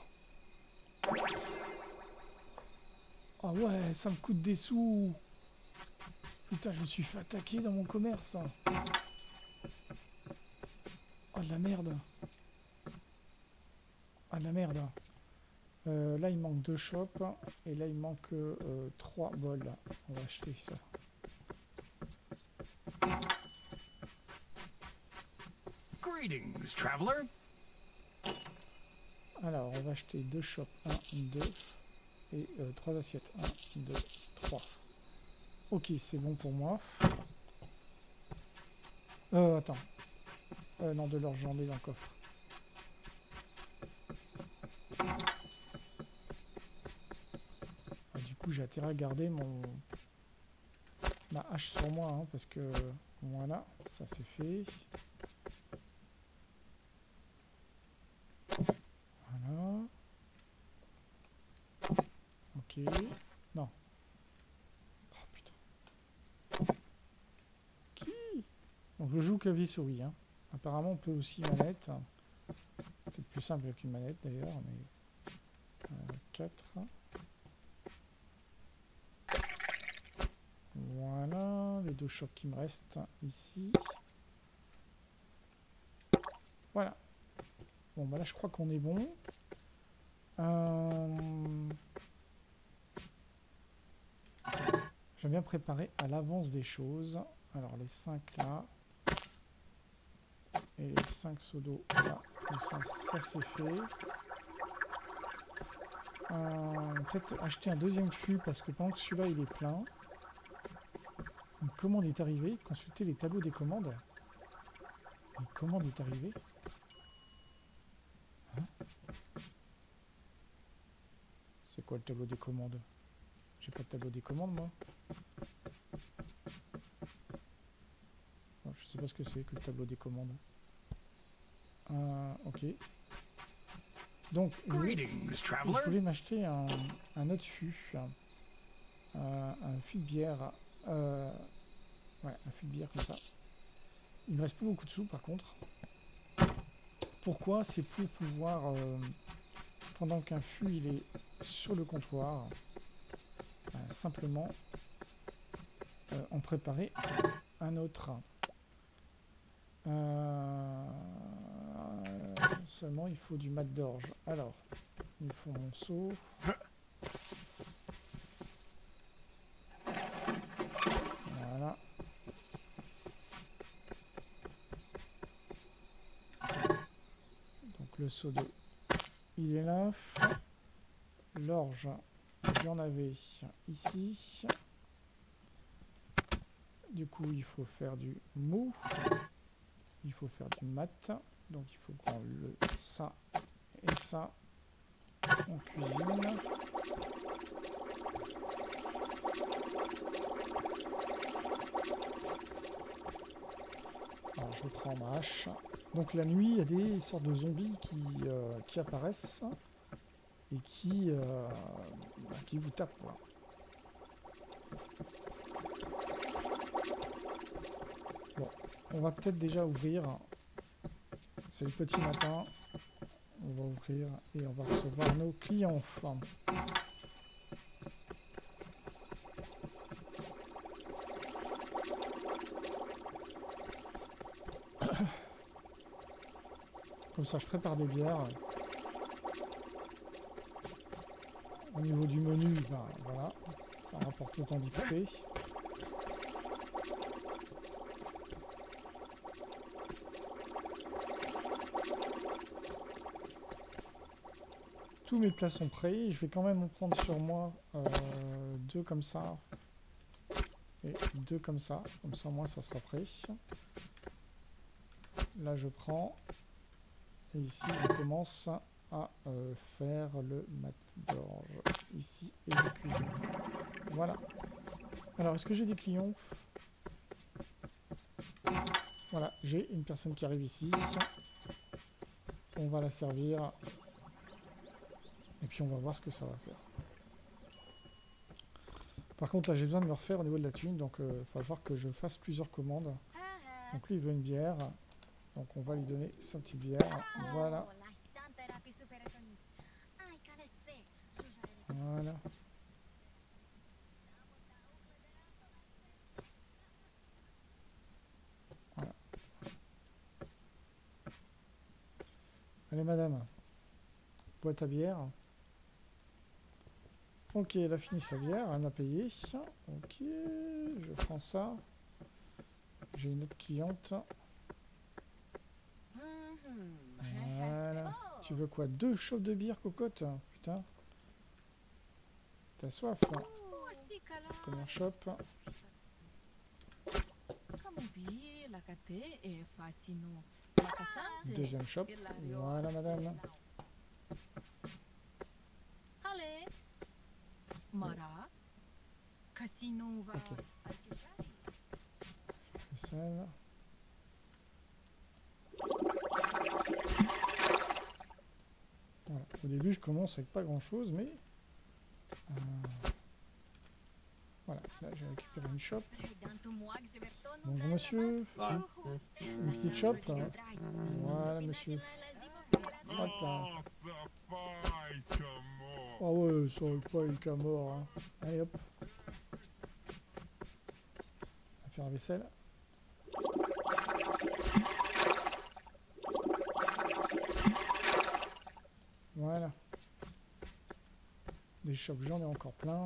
Ah ouais, ça me coûte des sous. Putain, je me suis fait attaquer dans mon commerce. Oh, de la merde. Ah, de la merde. Euh, là, il manque deux shops. Et là, il manque euh, trois bols. On va acheter ça. Greetings, traveler. Alors, on va acheter deux shops. un, deux. Et euh, trois assiettes. un, deux, trois. Ok, c'est bon pour moi. Euh, attends. Euh, non, de l'or, j'en ai dans le coffre. Ah, du coup, j'ai intérêt à garder mon... ma hache sur moi, hein, parce que... Voilà, ça c'est fait. Voilà. Ok. Non. Oh putain. Ok. Donc je joue clavier souris. Hein. Apparemment on peut aussi manette. C'est peut-être plus simple qu'une manette d'ailleurs, mais... Euh, quatre. Voilà. Les deux shops qui me restent ici. Voilà. Bon bah là je crois qu'on est bon. Euh... J'aime bien préparer à l'avance des choses. Alors les cinq là. Et les cinq seaux d'eau là. Comme ça, ça c'est fait. Euh, Peut-être acheter un deuxième fût parce que pendant que celui-là il est plein. Une commande est arrivée. Consultez les tableaux des commandes. Une commande est arrivée. Hein? C'est quoi le tableau des commandes? J'ai pas de tableau des commandes moi. Non, je sais pas ce que c'est que le tableau des commandes. Euh, ok. Donc, je voulais, je voulais m'acheter un, un autre fût. Un, un fût de bière. Euh, ouais, un fût de bière comme ça. Il me reste pas beaucoup de sous par contre. Pourquoi? C'est pour pouvoir, euh, pendant qu'un fût il est sur le comptoir, ben, simplement euh, en préparer un autre. Euh, seulement il faut du mat d'orge. Alors, il faut mon seau. Voilà. Donc le seau d'eau, il est là. L'orge, j'en avais ici. Du coup, il faut faire du mou. Il faut faire du mat. Donc, il faut prendre le ça et ça en cuisine. Alors, je reprends ma hache. Donc, la nuit, il y a des sortes de zombies qui, euh, qui apparaissent et qui, euh, bah, qui vous tapent. Quoi. Bon, on va peut-être déjà ouvrir. C'est le petit matin. On va ouvrir et on va recevoir nos clients. Enfin, comme ça, je prépare des bières. Au niveau du menu, ben, voilà, ça rapporte autant d'X P. tous mes plats sont prêts. Je vais quand même en prendre sur moi euh, deux comme ça. Et deux comme ça. Comme ça, au moins, ça sera prêt. Là, je prends. Et ici, je commence à euh, faire le mat d'orge. Ici, et je cuisine. Voilà. Alors, est-ce que j'ai des clients? Voilà, j'ai une personne qui arrive ici. On va la servir. Et puis, on va voir ce que ça va faire. Par contre, là, j'ai besoin de me refaire au niveau de la thune. Donc, il euh, va falloir que je fasse plusieurs commandes. Donc, lui, il veut une bière. Donc, on va lui donner sa petite bière. Voilà. Voilà. Voilà. Allez, madame. Bois ta bière. Ok, elle a fini sa bière, elle m'a payé. Ok, je prends ça. J'ai une autre cliente. Voilà. Tu veux quoi? Deux chopes de bière, cocotte? Putain. T'as soif? Première chope. Deuxième chope. Voilà, madame. Ok. Vaisselle. Voilà. Au début, je commence avec pas grand chose, mais euh, voilà. Là, j'ai récupéré une chope. Bonjour, monsieur. Une petite chope. Voilà, monsieur. Hop là. Ah ouais, ça va pas être qu'à mort. Hein. Allez hop. On va faire la vaisselle. Voilà. Des chopes, j'en ai encore plein.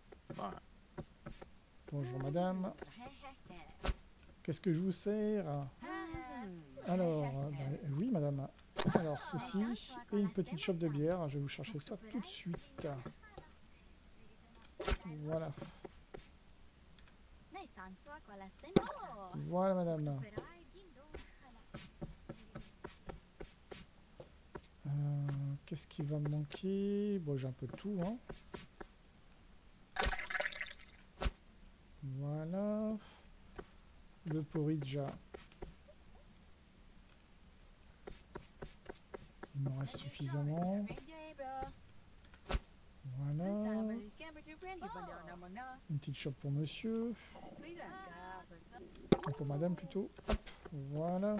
Bonjour madame. Qu'est-ce que je vous sers? Alors, bah, oui madame. Alors ceci et une petite chope de bière. Je vais vous chercher ça tout de suite. Voilà. Voilà madame. Euh, Qu'est-ce qui va me manquer? Bon, j'ai un peu de tout, hein. Voilà. Le porridge. Il m'en reste suffisamment. Voilà. Une petite chope pour monsieur. Et pour madame plutôt. Hop. Voilà.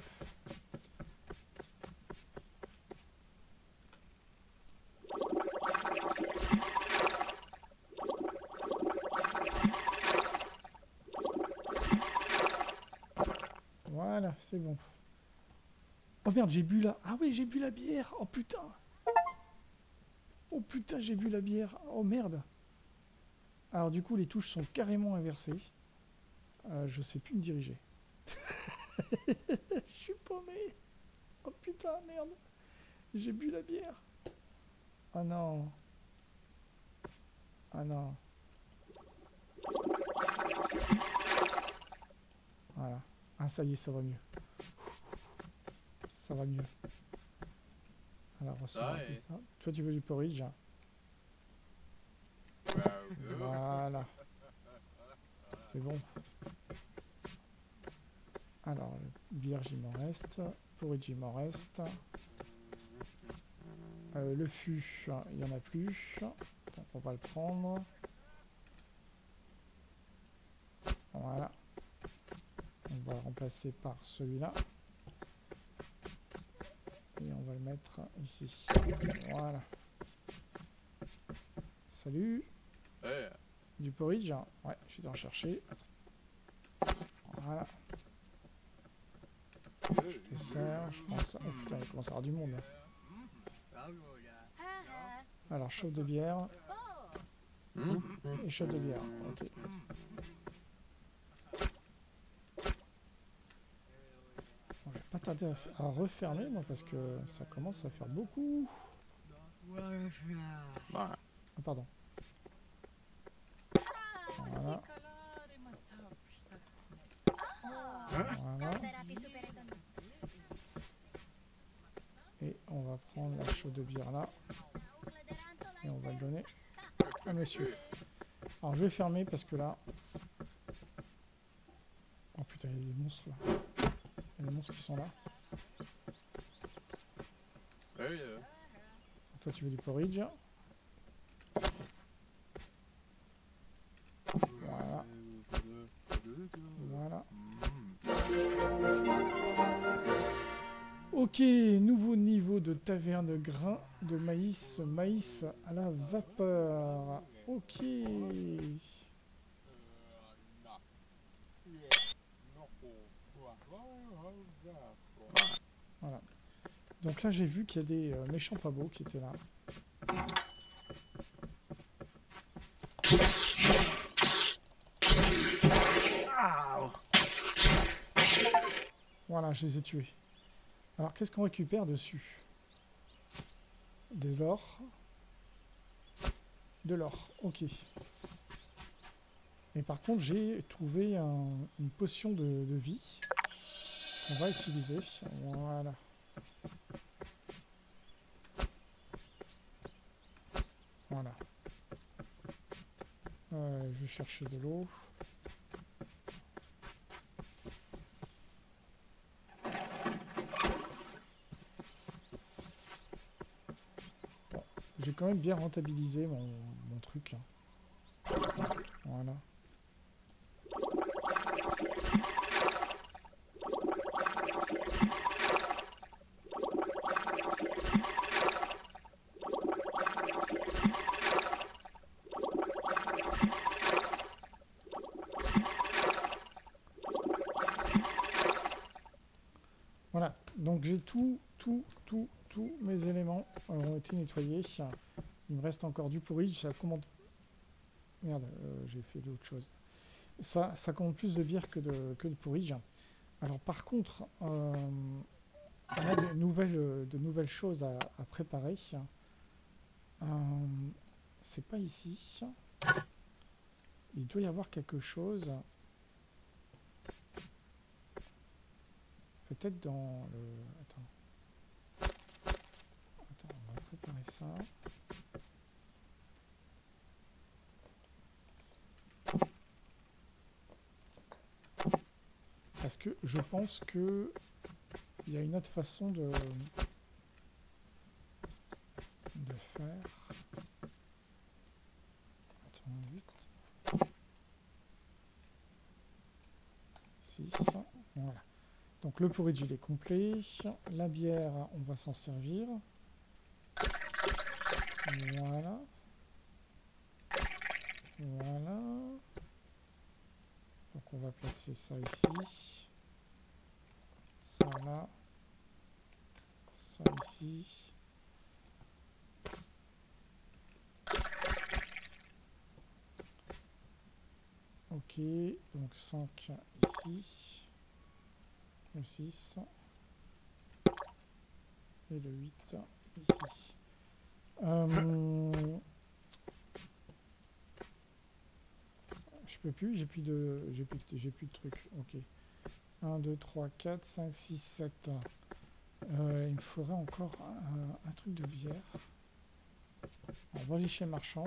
Voilà, c'est bon. Oh merde, j'ai bu la... Ah oui, j'ai bu la bière. Oh putain. Oh putain, j'ai bu la bière. Oh merde. Alors du coup, les touches sont carrément inversées. Euh, je sais plus me diriger. Je suis paumé. Oh putain, merde. J'ai bu la bière. Ah non. Ah non. Voilà. Ah ça y est, ça va mieux. Ça va mieux. Alors, on ça. Toi, tu veux du porridge? Voilà. C'est bon. Alors, bière, il m'en reste. Porridge, il m'en reste. Euh, le fût, il n'y en a plus. Donc, on va le prendre. Voilà. On va le remplacer par celui-là. Et on va le mettre ici. Voilà. Salut. Hey. Du porridge? Ouais, je vais en chercher. Voilà. Je te sers, je prends ça. Oh putain, il commence à y avoir du monde là. Alors, chauffe de bière. Mmh. Et chauffe de bière. Ok. Bon, je vais pas tarder à, à refermer, non, parce que ça commence à faire beaucoup. Voilà. Ah, pardon. Voilà. Voilà. Et on va prendre la chaude de bière là. Et on va le donner à monsieur. Alors je vais fermer parce que là... Oh putain, il y a des monstres là. Il y a des monstres qui sont là. Oui, euh, Toi tu veux du porridge. Voilà. Voilà. Ok, nouveau niveau de taverne grain de maïs, maïs à la vapeur. Ok. Voilà. Donc là j'ai vu qu'il y a des euh, méchants pas beaux qui étaient là. Voilà, je les ai tués. Alors qu'est-ce qu'on récupère dessus? De l'or. De l'or, ok. Et par contre j'ai trouvé un, une potion de, de vie. On va utiliser. Voilà. Voilà. Euh, je vais chercher de l'eau. Bon, j'ai quand même bien rentabilisé mon, mon truc. Hein. Voilà. Voilà, donc j'ai tout, tout, tout, tous mes éléments ont été nettoyés. Il me reste encore du porridge, ça commande... Merde, euh, j'ai fait d'autres choses. Ça, ça commande plus de bière que de, que de porridge. Alors par contre, euh, on a de nouvelles, de nouvelles choses à, à préparer. Euh, C'est pas ici. Il doit y avoir quelque chose... Peut-être dans le... Attends. Attends, on va préparer ça. Parce que je pense que il y a une autre façon de, de faire. Attends, huit. six. Voilà. Donc le porridge il est complet, la bière on va s'en servir, voilà, voilà, donc on va placer ça ici, ça là, ça ici, ok, donc cinq ici. Le six et le huit ici. Euh, je peux plus, j'ai plus de j'ai plus, j'ai plus de trucs. Ok. un, deux, trois, quatre, cinq, six, sept. Euh, il me faudrait encore un, un truc de bière. On va aller chez le marchand.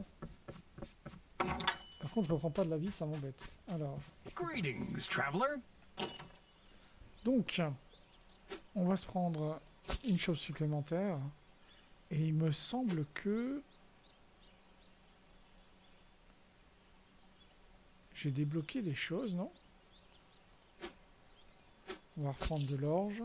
Par contre, je reprends pas de la vie, ça m'embête. Alors. Greetings, traveler. Donc, on va se prendre une chose supplémentaire. Et il me semble que j'ai débloqué des choses, non? On va reprendre de l'orge.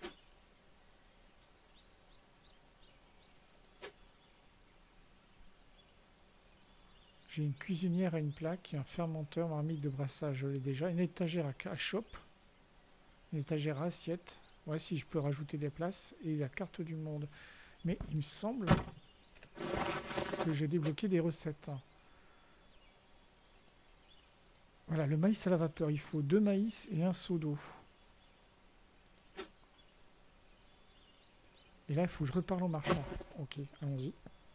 J'ai une cuisinière à une plaque, un fermenteur, marmite de brassage, je l'ai déjà. Une étagère à, à chope. Une étagère à assiette. Ouais, si je peux rajouter des places. Et la carte du monde. Mais il me semble que j'ai débloqué des recettes. Voilà, le maïs à la vapeur. Il faut deux maïs et un seau d'eau. Et là, il faut que je reparle au marchand. Ok, allons-y.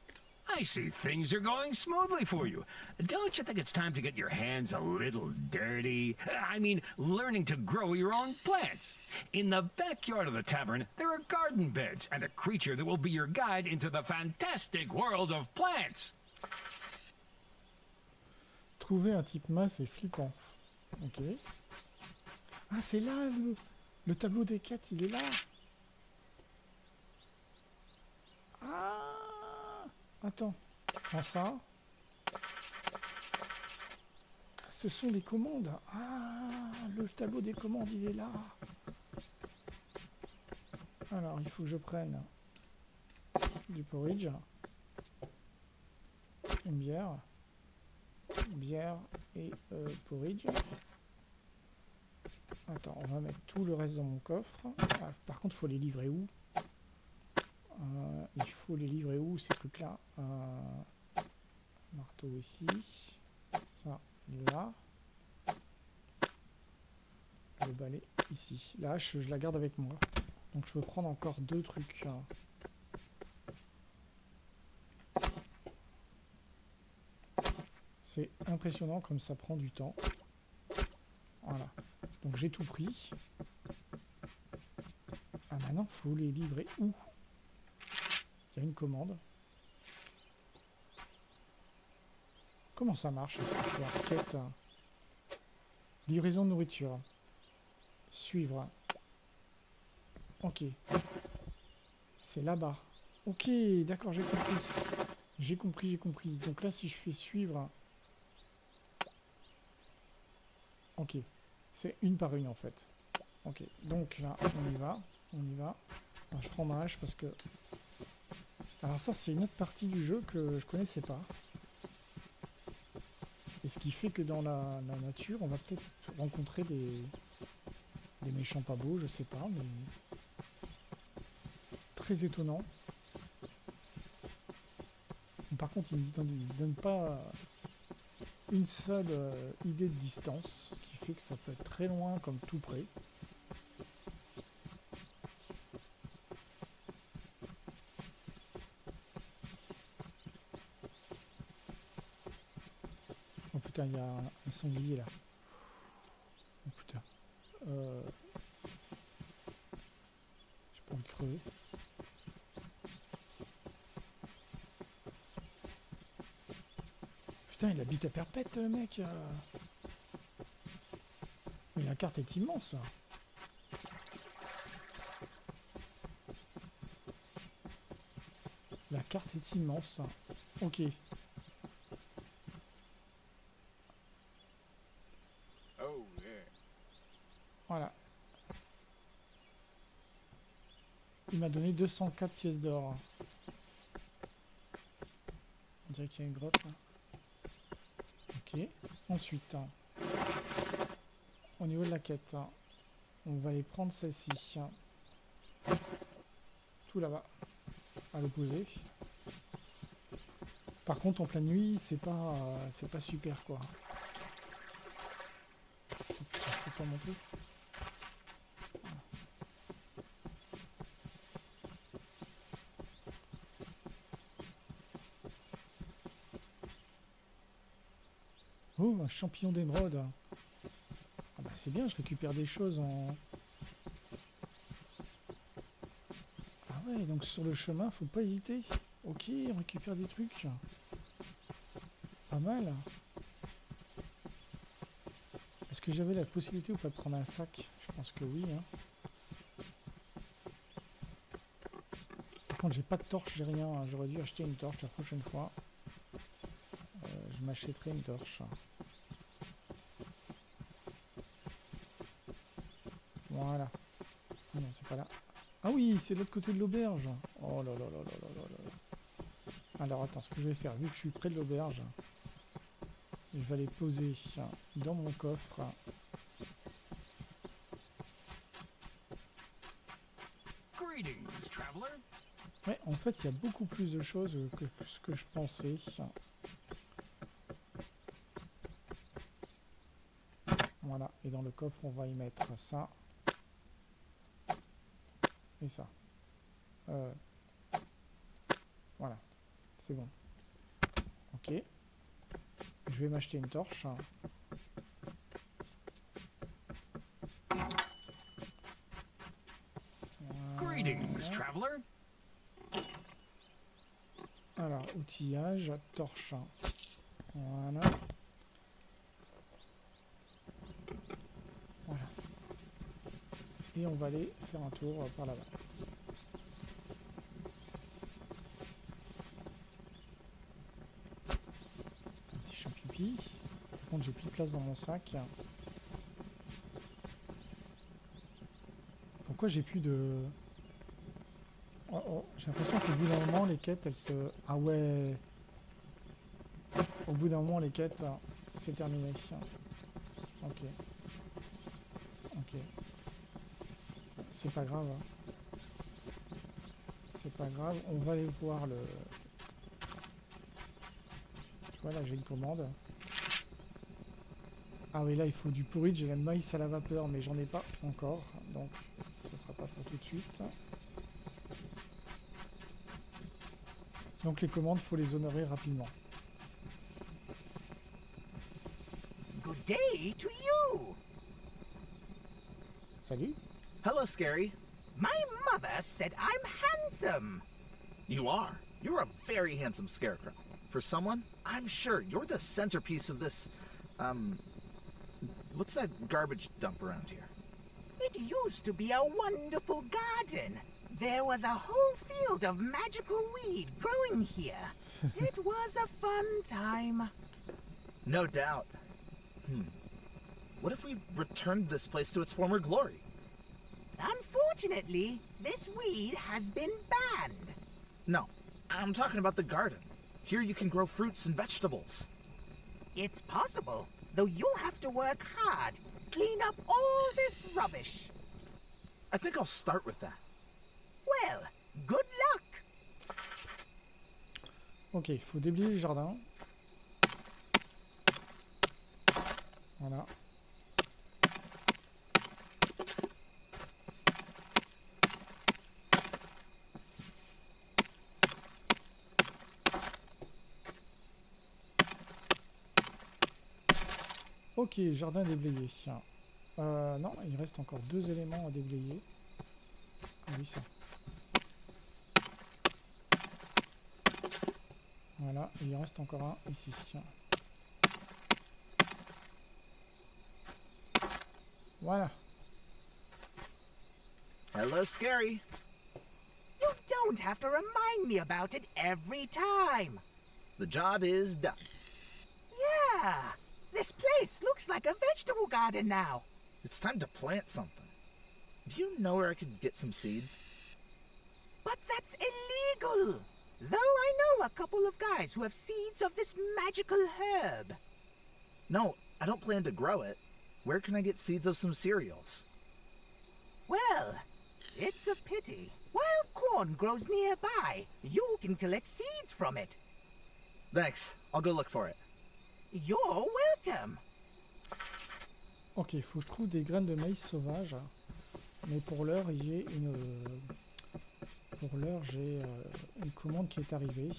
I see things are going smoothly for you. Don't you think it's time to get your hands a little dirty? I mean, learning to grow your own plants. In the backyard of the tavern, there are garden beds and a creature that will be your guide into the fantastic world of plants. Trouver un type masse et flippant. Ok. Ah, c'est là le, le tableau des quêtes, il est là. Ah, attends. Prends ça. Ce sont les commandes. Ah, le tableau des commandes, il est là. Alors, il faut que je prenne du porridge, une bière, une bière et euh, porridge. Attends, on va mettre tout le reste dans mon coffre. Ah, par contre, il faut les livrer où? euh, Il faut les livrer où, ces trucs-là? euh, Marteau ici. Ça, là. Le balai ici. La hache, je la garde avec moi. Donc je peux prendre encore deux trucs. C'est impressionnant comme ça prend du temps. Voilà. Donc j'ai tout pris. Ah maintenant, il faut les livrer où? Il y a une commande. Comment ça marche cette histoire? Quête. Livraison de nourriture. Suivre. Ok. C'est là-bas. Ok, d'accord, j'ai compris. J'ai compris, j'ai compris. Donc là, si je fais suivre... Ok. C'est une par une, en fait. Ok. Donc là, on y va. On y va. Alors, je prends ma hache parce que... Alors ça, c'est une autre partie du jeu que je connaissais pas. Et ce qui fait que dans la, la nature, on va peut-être rencontrer des... des méchants pas beaux, je sais pas, mais... Très étonnant. Par contre, il ne donne, donne pas une seule euh, idée de distance, ce qui fait que ça peut être très loin comme tout près. Oh putain, il y a un, un sanglier là. Oh putain. Euh... J'ai pas envie de crever. Putain, il habite à Perpète, le mec. Mais la carte est immense. La carte est immense. Ok. Oh, yeah. Voilà. Il m'a donné deux cent quatre pièces d'or. On dirait qu'il y a une grotte là. Ok. Ensuite, au niveau de la quête, on va aller prendre celle-ci. Tout là-bas. À l'opposé. Par contre, en pleine nuit, c'est pas, euh, c'est pas super quoi. Oh, putain, je peux pas monter. Oh, un champignon d'émeraude. Ah bah c'est bien, je récupère des choses en... Ah ouais, donc sur le chemin, faut pas hésiter. Ok, on récupère des trucs. Pas mal. Est-ce que j'avais la possibilité ou pas de prendre un sac? Je pense que oui. Hein. Par contre, j'ai pas de torche, j'ai rien. J'aurais dû acheter une torche la prochaine fois. Euh, je m'achèterai une torche. Voilà. Ah non, c'est pas là. Ah oui, c'est de l'autre côté de l'auberge. Oh là là là là là là là. Alors attends, ce que je vais faire, vu que je suis près de l'auberge, je vais les poser dans mon coffre. Greetings, traveler. Ouais, en fait, il y a beaucoup plus de choses que ce que je pensais. Voilà, et dans le coffre, on va y mettre ça. Et ça. Euh, voilà, c'est bon. Ok. Je vais m'acheter une torche. Greetings, traveler. Alors, outillage, torche. Voilà. Voilà. Et on va aller faire un tour par là-bas. Un petit champipi. Par contre, j'ai plus de place dans mon sac. Pourquoi j'ai plus de... Oh, oh. J'ai l'impression qu'au bout d'un moment, les quêtes, elles se... Ah ouais. Au bout d'un moment, les quêtes, c'est terminé. Ok. Ok. C'est pas grave. C'est pas grave. On va aller voir le... Tu vois, là, j'ai une commande. Ah oui, là, il faut du porridge et la maïs à la vapeur, mais j'en ai pas encore. Donc, ça sera pas pour tout de suite. Donc, les commandes, faut les honorer rapidement. Good day to you. Salut. Hello, Scary. My mother said I'm handsome. You are. You're a very handsome scarecrow. For someone, I'm sure you're the centerpiece of this, um, what's that garbage dump around here? It used to be a wonderful garden. There was a whole field of magical weed growing here. It was a fun time. No doubt. Hmm. What if we returned this place to its former glory? Unfortunately, this weed has been banned. No, I'm talking about the garden. Here you can grow fruits and vegetables. It's possible, though you'll have to work hard. Clean up all this rubbish. I think I'll start with that. Well, good luck. Ok, il faut déblayer le jardin. Voilà. Ok, jardin déblayé. Euh, non, il reste encore deux éléments à déblayer. Ah oui, ça. Voilà, il en reste encore un ici. Voilà. Hello, Scary. You don't have to remind me about it every time. The job is done. Yeah, this place looks like a vegetable garden now. It's time to plant something. Do you know where I could get some seeds? But that's illegal. Though I know a couple of guys who have seeds of this magical herb. No, I don't plan to grow it. Where can I get seeds of some cereals? Well, it's a pity. Wild corn grows nearby. You can collect seeds from it. Thanks. I'll go look for it. You're welcome. Ok, il faut que je trouve des graines de maïs sauvages. Mais pour l'heure, j'ai une... Pour l'heure, j'ai une commande qui est arrivée.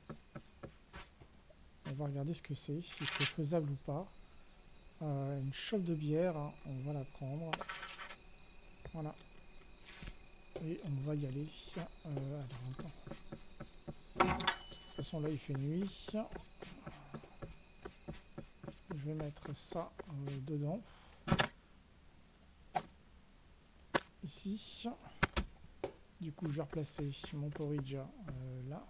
On va regarder ce que c'est, si c'est faisable ou pas. Euh, une chope de bière, on va la prendre. Voilà. Et on va y aller. Euh, alors, attends. De toute façon, là, il fait nuit. Je vais mettre ça euh, dedans. Ici. Du coup, je vais replacer mon porridge euh, là.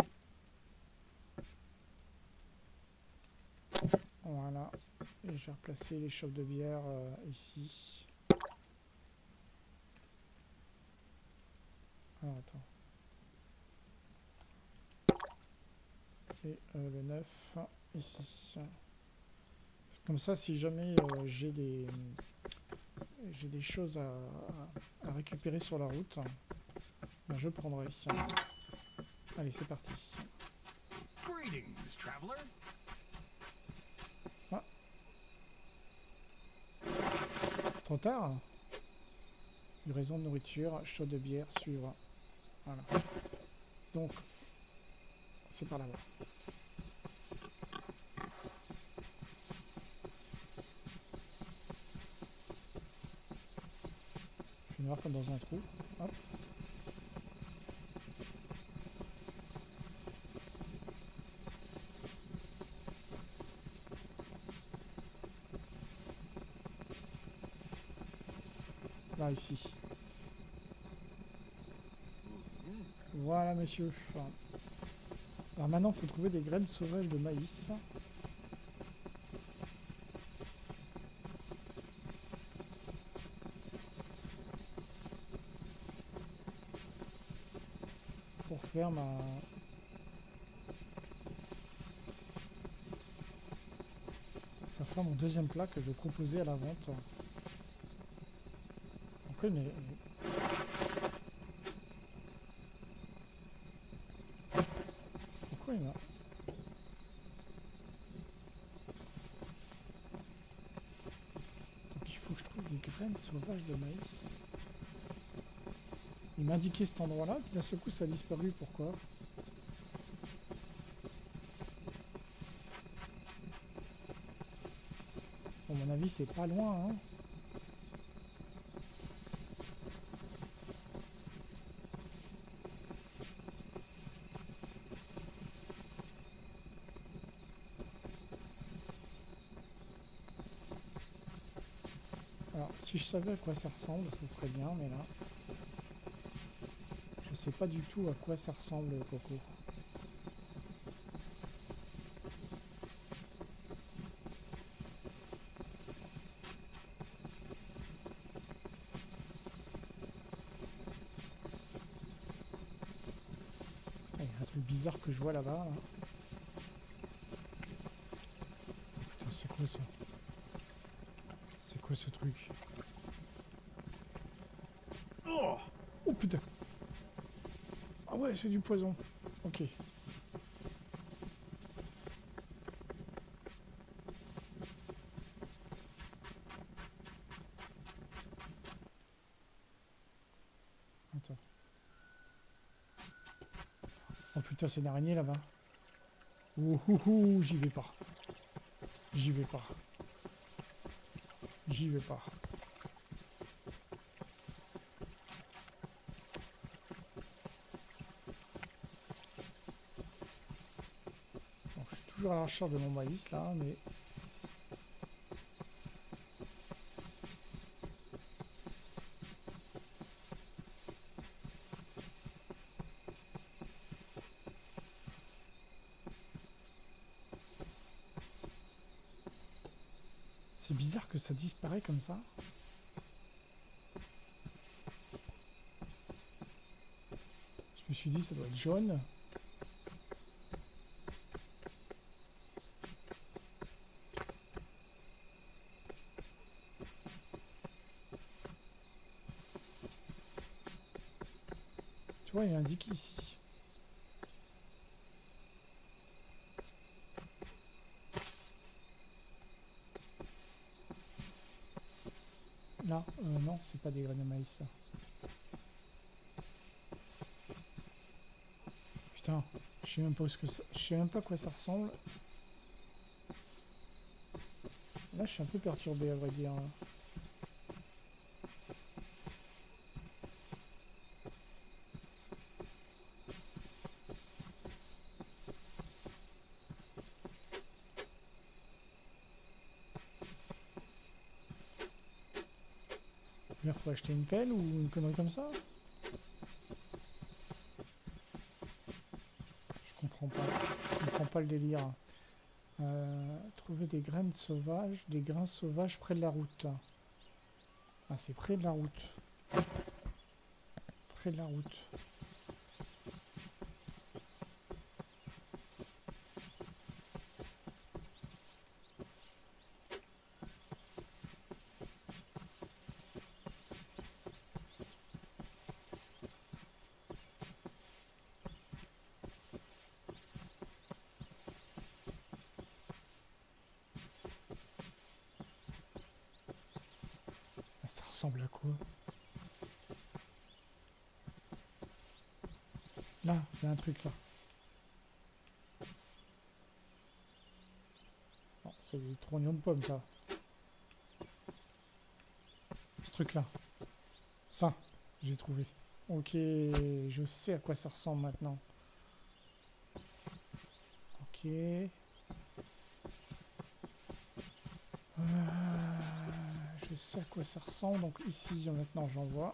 Voilà. Et je vais replacer les chopes de bière euh, ici. Alors, attends. Et euh, le neuf ici. Comme ça, si jamais euh, j'ai des... j'ai des choses à, à récupérer sur la route, ben je prendrai. Allez, c'est parti. Greetings, traveler. Ah. Trop tard. Livraison de nourriture, chaud de bière, suivre. Voilà. Donc, c'est par là-bas. voir comme dans un trou. Hop. Là, ici. Voilà, monsieur. Alors maintenant, il faut trouver des graines sauvages de maïs. Pour faire ma... Pour faire mon deuxième plat que je vais proposer à la vente. Pourquoi il m'est... Pourquoi il m'a... Donc il faut que je trouve des graines sauvages de maïs. Il m'a indiqué cet endroit-là, puis d'un seul coup ça a disparu, pourquoi? Bon, à mon avis c'est pas loin, hein. Alors, si je savais à quoi ça ressemble, ça serait bien, mais là... Je sais pas du tout à quoi ça ressemble, le coco. Putain, il y a un truc bizarre que je vois là-bas. Là. Putain, c'est quoi ça? C'est quoi ce truc? Oh, oh putain! Ah ouais, c'est du poison. Ok. Attends. Oh putain, c'est une araignée là-bas. Ouh, ouh, ouh, j'y vais pas. J'y vais pas. J'y vais pas. Bon, je suis toujours à la recherche de mon maïs là, mais... C'est bizarre que ça disparaît comme ça. Je me suis dit ça doit être jaune. Tu vois, il est indiqué ici. Là, euh, non, c'est pas des graines de maïs ça. Putain, je sais même pas où ce que ça... je sais même pas à quoi ça ressemble. Là, je suis un peu perturbé à vrai dire. Il faut acheter une pelle ou une connerie comme ça. Je comprends pas. Je comprends pas le délire. Euh, trouver des graines sauvages, des grains sauvages près de la route. Ah, c'est près de la route. Près de la route. Ça ressemble à quoi? Là, il y a un truc là. Oh, c'est des trognons de pommes ça. Ce truc là. Ça. J'ai trouvé. Ok, je sais à quoi ça ressemble maintenant. Ok. Euh, je sais à quoi ça ressemble. Donc ici, maintenant, j'en vois.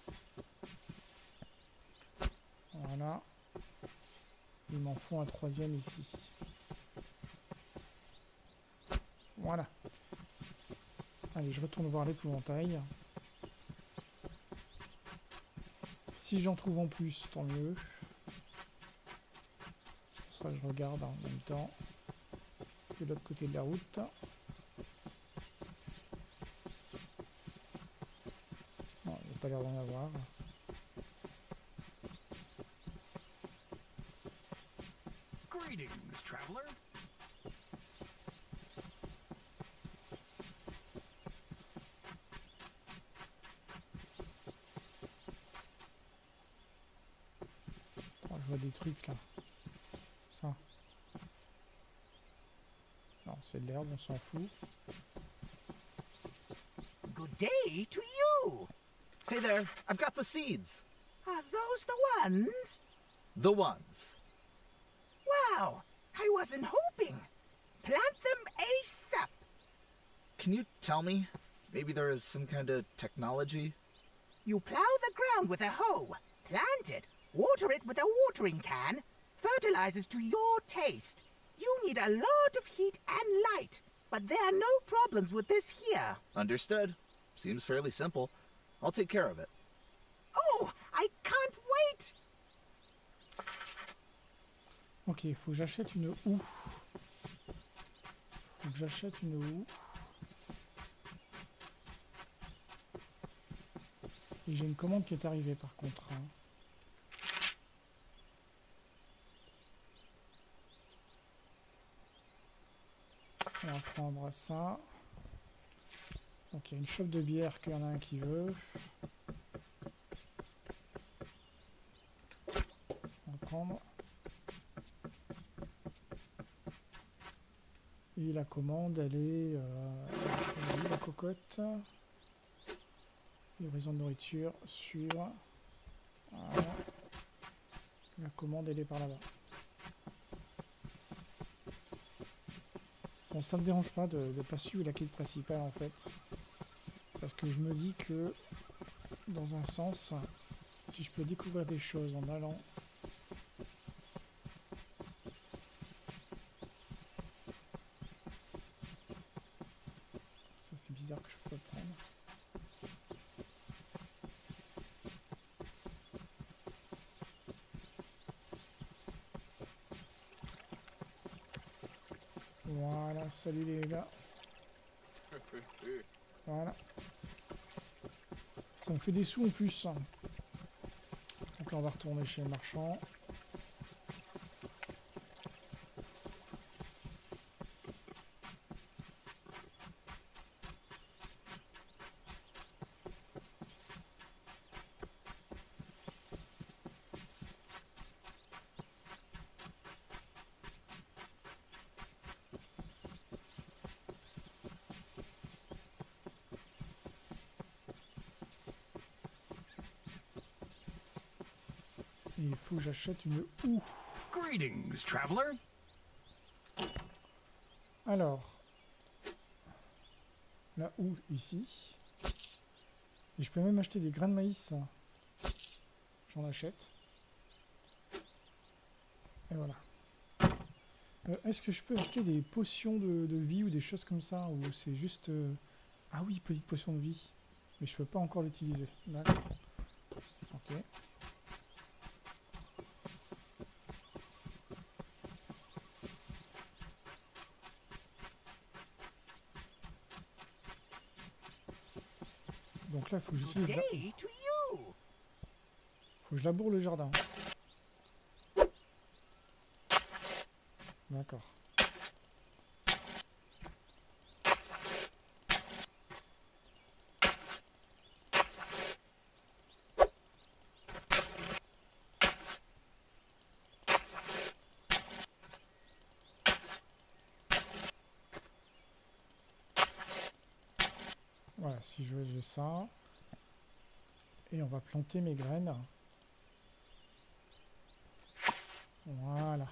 Voilà. Il m'en faut un troisième ici. Voilà. Allez, je retourne voir l'épouvantail. Si j'en trouve en plus, tant mieux. C'est pour ça que je regarde en même temps. De l'autre côté de la route. Non, il n'y a pas l'air d'en avoir. Greetings, traveler. Attends, je vois des trucs là. Ça. Non, c'est de l'herbe, on s'en fout. Good day to you. Hey there, I've got the seeds. Are those the ones? The ones. Wow, I wasn't hoping. Plant them ASAP. Can you tell me? Maybe there is some kind of technology? You plow the ground with a hoe, plant it, water it with a watering can, fertilizers to your taste. You need a lot of heat and light, but there are no problems with this here. Understood. Seems fairly simple. I'll take care of it. Oh, I can't wait. Ok, il faut que j'achète une houe. Faut que j'achète une houe. Et j'ai une commande qui est arrivée par contre. Hein. On va prendre ça. Donc il y a une chope de bière qu'il y en a un qui veut. On va prendre. Et la commande, elle est... Euh, elle est où, la cocotte? Livraison de nourriture sur... Voilà. La commande, elle est par là-bas. Bon, ça me dérange pas de ne pas suivre la quête principale en fait. Parce que je me dis que, dans un sens, si je peux découvrir des choses en allant... Ça c'est bizarre que je peux pas prendre. Voilà, salut les gars. Voilà. Ça me fait des sous en plus. Donc là on va retourner chez le marchand. Et il faut que j'achète une houe. Greetings, traveler. Alors, la houe ici. Et je peux même acheter des grains de maïs. J'en achète. Et voilà. Euh, Est-ce que je peux acheter des potions de, de vie ou des choses comme ça? Ou c'est juste... Euh... Ah oui, petite potion de vie. Mais je peux pas encore l'utiliser. D'accord. Ok. Donc là, il faut que j'utilise... La... Day to you. Faut que je laboure le jardin. D'accord. Voilà, si je veux, j'ai ça. Et on va planter mes graines. Voilà.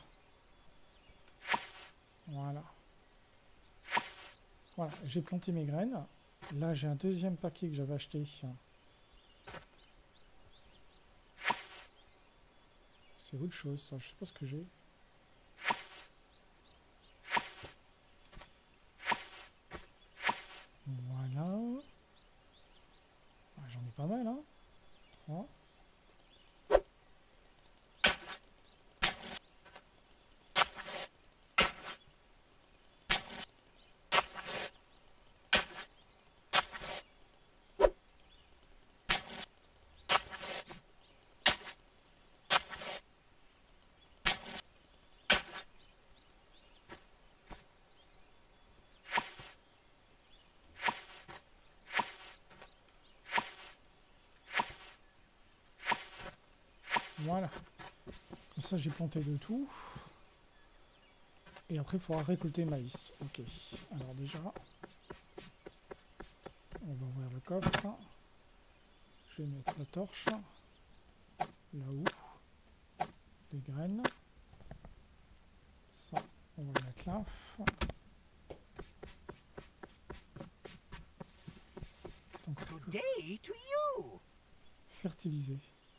Voilà. Voilà, j'ai planté mes graines. Là, j'ai un deuxième paquet que j'avais acheté. C'est autre chose, ça. Je sais pas ce que j'ai. Voilà. Ah, j'en ai pas mal, hein. Trois. Voilà. Comme ça, j'ai planté de tout. Et après, il faudra récolter le maïs. Ok. Alors déjà, on va ouvrir le coffre. Je vais mettre la torche. Là-haut. Les graines. Ça, on va le mettre là. Donc, Good day to you. fertiliser.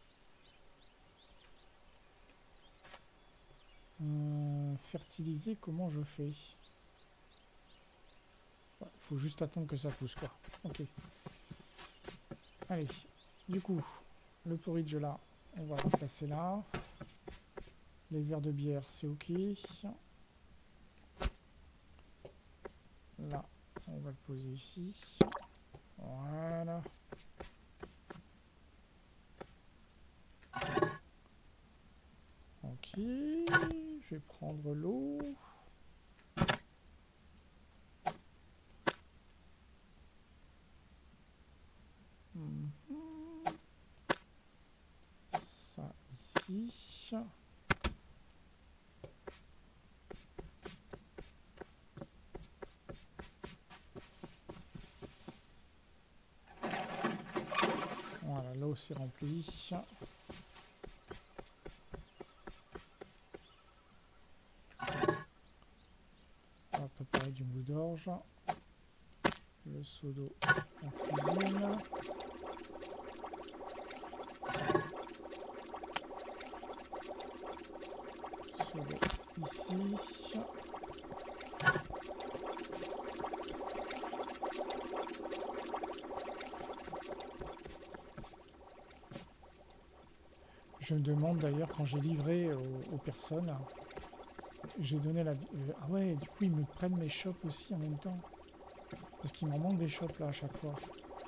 Euh, fertiliser, comment je fais? Ouais, faut juste attendre que ça pousse, quoi. Ok. Allez. Du coup, le porridge là, on va le placer là. Les verres de bière, c'est ok. Là, on va le poser ici. Voilà. Ok. Je vais prendre l'eau. Mmh. Ça ici. Voilà, l'eau s'est remplie. On va préparer du mou d'orge. Le seau d'eau en cuisine. Seau d'eau ici. Je me demande d'ailleurs quand j'ai livré aux, aux personnes, j'ai donné la... Ah ouais, du coup ils me prennent mes shops aussi en même temps. Parce qu'il m'en manque des shops là à chaque fois.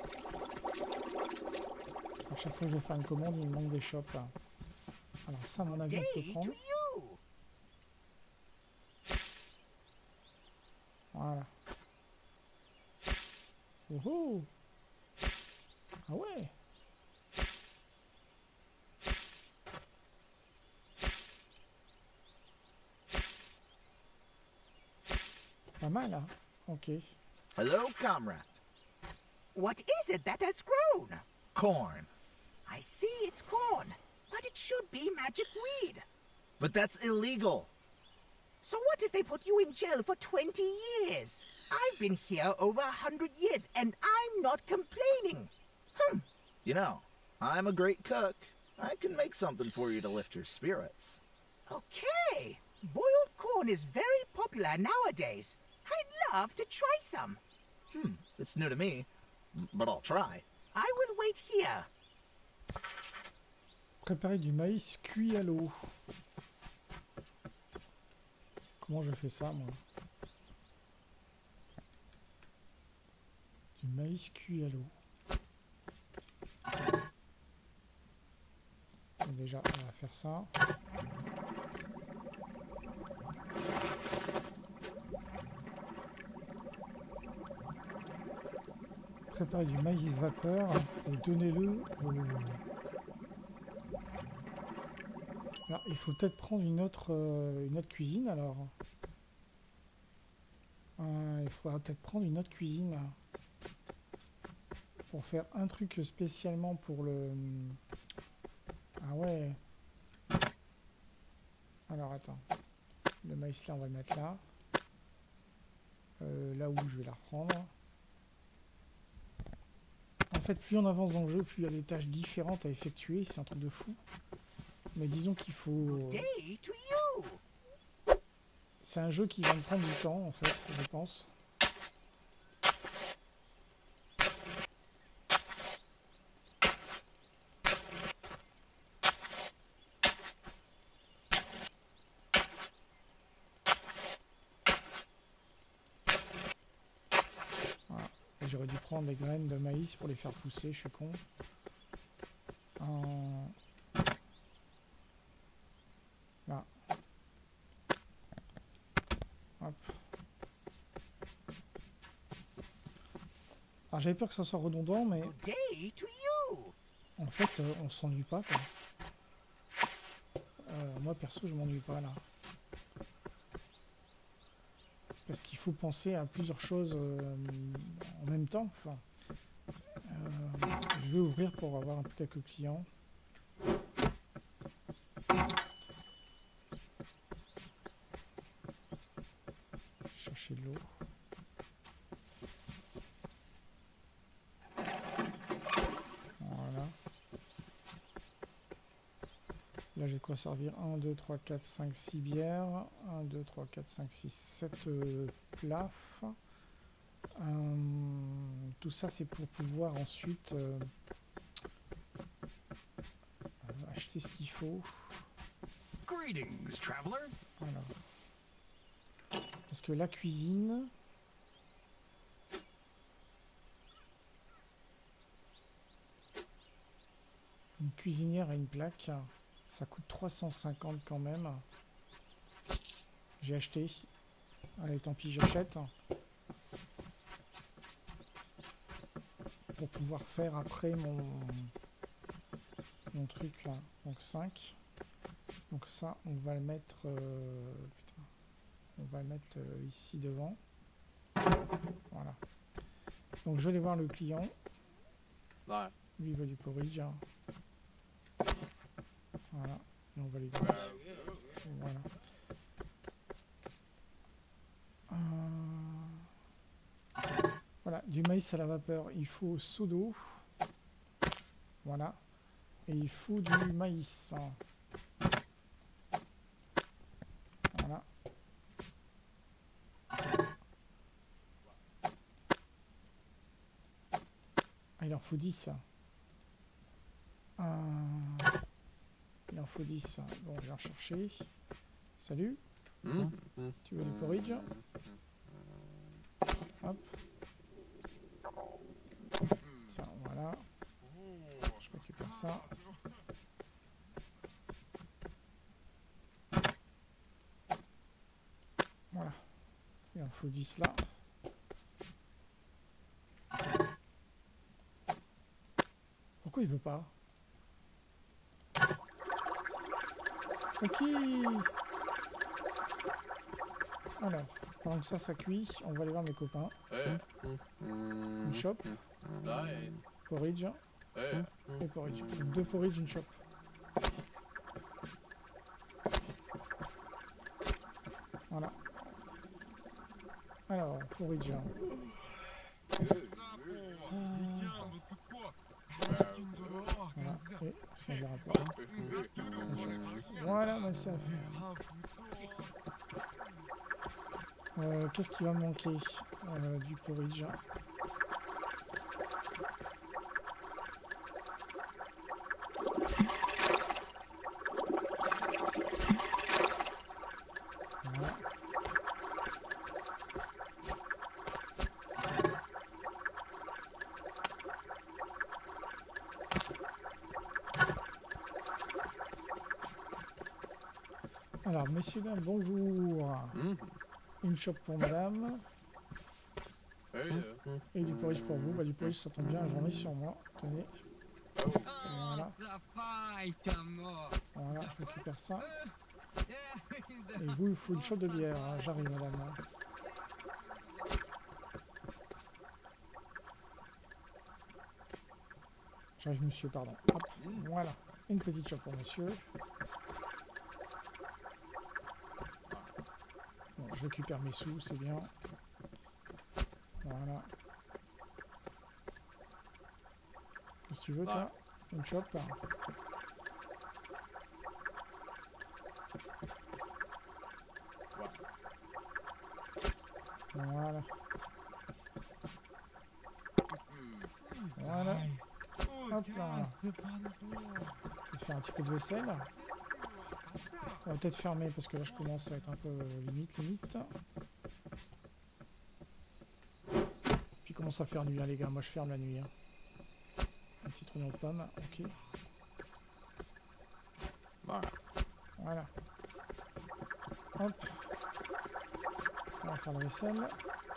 À chaque fois que je vais faire une commande, il me manque des shops là. Alors ça, à mon avis, on peut prendre. Voilà. Oh oh! Ah ouais! Pas mal, hein? Ok. Hello, comrade. What is it that has grown? Corn. I see it's corn, but it should be magic weed. But that's illegal. So what if they put you in jail for twenty years? I've been here over a hundred years, and I'm not complaining. Hmm. You know, I'm a great cook. I can make something for you to lift your spirits. Okay. Boiled corn is very popular nowadays. I'd love to try some. Hmm, it's new to me, but I'll try. I will wait here. Préparer du maïs cuit à l'eau. Comment je fais ça, moi? Du maïs cuit à l'eau. Donc déjà, on va faire ça. Préparer du maïs vapeur et donnez-le au... Alors, il faut peut-être prendre une autre, euh, une autre cuisine alors. Euh, il faudra peut-être prendre une autre cuisine. pour faire un truc spécialement pour le... Ah ouais. Alors attends. Le maïs là, on va le mettre là. Euh, là où je vais la reprendre. En fait, plus on avance dans le jeu, plus il y a des tâches différentes à effectuer. C'est un truc de fou. Mais disons qu'il faut... Day to you. C'est un jeu qui va me prendre du temps, en fait, je pense. Voilà. J'aurais dû prendre les graines de maïs pour les faire pousser, je suis con. Euh... Là. Hop. Alors j'avais peur que ça soit redondant, mais Day to you. en fait euh, on s'ennuie pas quoi. Euh, moi perso je m'ennuie pas là. Parce qu'il faut penser à plusieurs choses euh, en même temps. Enfin, euh, je vais ouvrir pour avoir un peu quelques clients. Chercher de l'eau. Voilà. Là j'ai de quoi servir un, deux, trois, quatre, cinq, six bières. un, deux, trois, quatre, cinq, six, sept euh, plafs. Euh, tout ça c'est pour pouvoir ensuite euh, euh, acheter ce qu'il faut. Greetings, traveler. Voilà. Parce que la cuisine... Une cuisinière et une plaque, ça coûte trois cent cinquante quand même. J'ai acheté. Allez, tant pis, j'achète. Pour pouvoir faire après mon, mon truc là. Donc cinq. Donc ça, on va le mettre... Euh, putain. On va le mettre euh, ici devant. Voilà. Donc je vais aller voir le client. Ouais. Lui il veut du porridge. Voilà. Et on va lui donner. Voilà. Euh... Voilà. Du maïs à la vapeur, il faut seau d'eau. Voilà. Et il faut du maïs. Voilà. Ah, il en faut dix. Euh... Il en faut dix. Bon, je vais en chercher. Salut. Mmh. Hein, tu veux du porridge? Hop. Tiens, voilà. Je récupère ça. Voilà. Il en faut dix là. Pourquoi il veut pas? Ok. Alors, pendant que ça, ça cuit, on va aller voir mes copains. Hey. Une shop, Ouais. porridge Hey. et porridge. Donc deux porridge, une shop. Voilà. Alors, porridge. Voilà, et ça ne verra pas. Voilà, moi ça. Euh, Qu'est-ce qui va me manquer? euh, Du porridge. Voilà. Alors, messieurs, dames, bonjour. Mmh. Une shop pour madame Hey. euh. et du porridge pour vous. Bah, du porridge, ça tombe bien, j'en ai sur moi. Tenez. Voilà. Voilà, je récupère ça. Et vous, il faut une shot de bière. hein. J'arrive, madame. J'arrive, monsieur, pardon. Hop, voilà. Une petite chope pour monsieur. Bon, je récupère mes sous, c'est bien. Voilà. Qu'est-ce que tu veux, toi? Une chope? Voilà. Voilà. Hop là. Peut-être faire un petit peu de vaisselle. On va peut-être fermer parce que là je commence à être un peu limite, limite. Puis il commence à faire nuit, hein, les gars. Moi je ferme la nuit. Hein. Un petit trou de pomme, ok. Voilà. Hop. On va faire la vaisselle.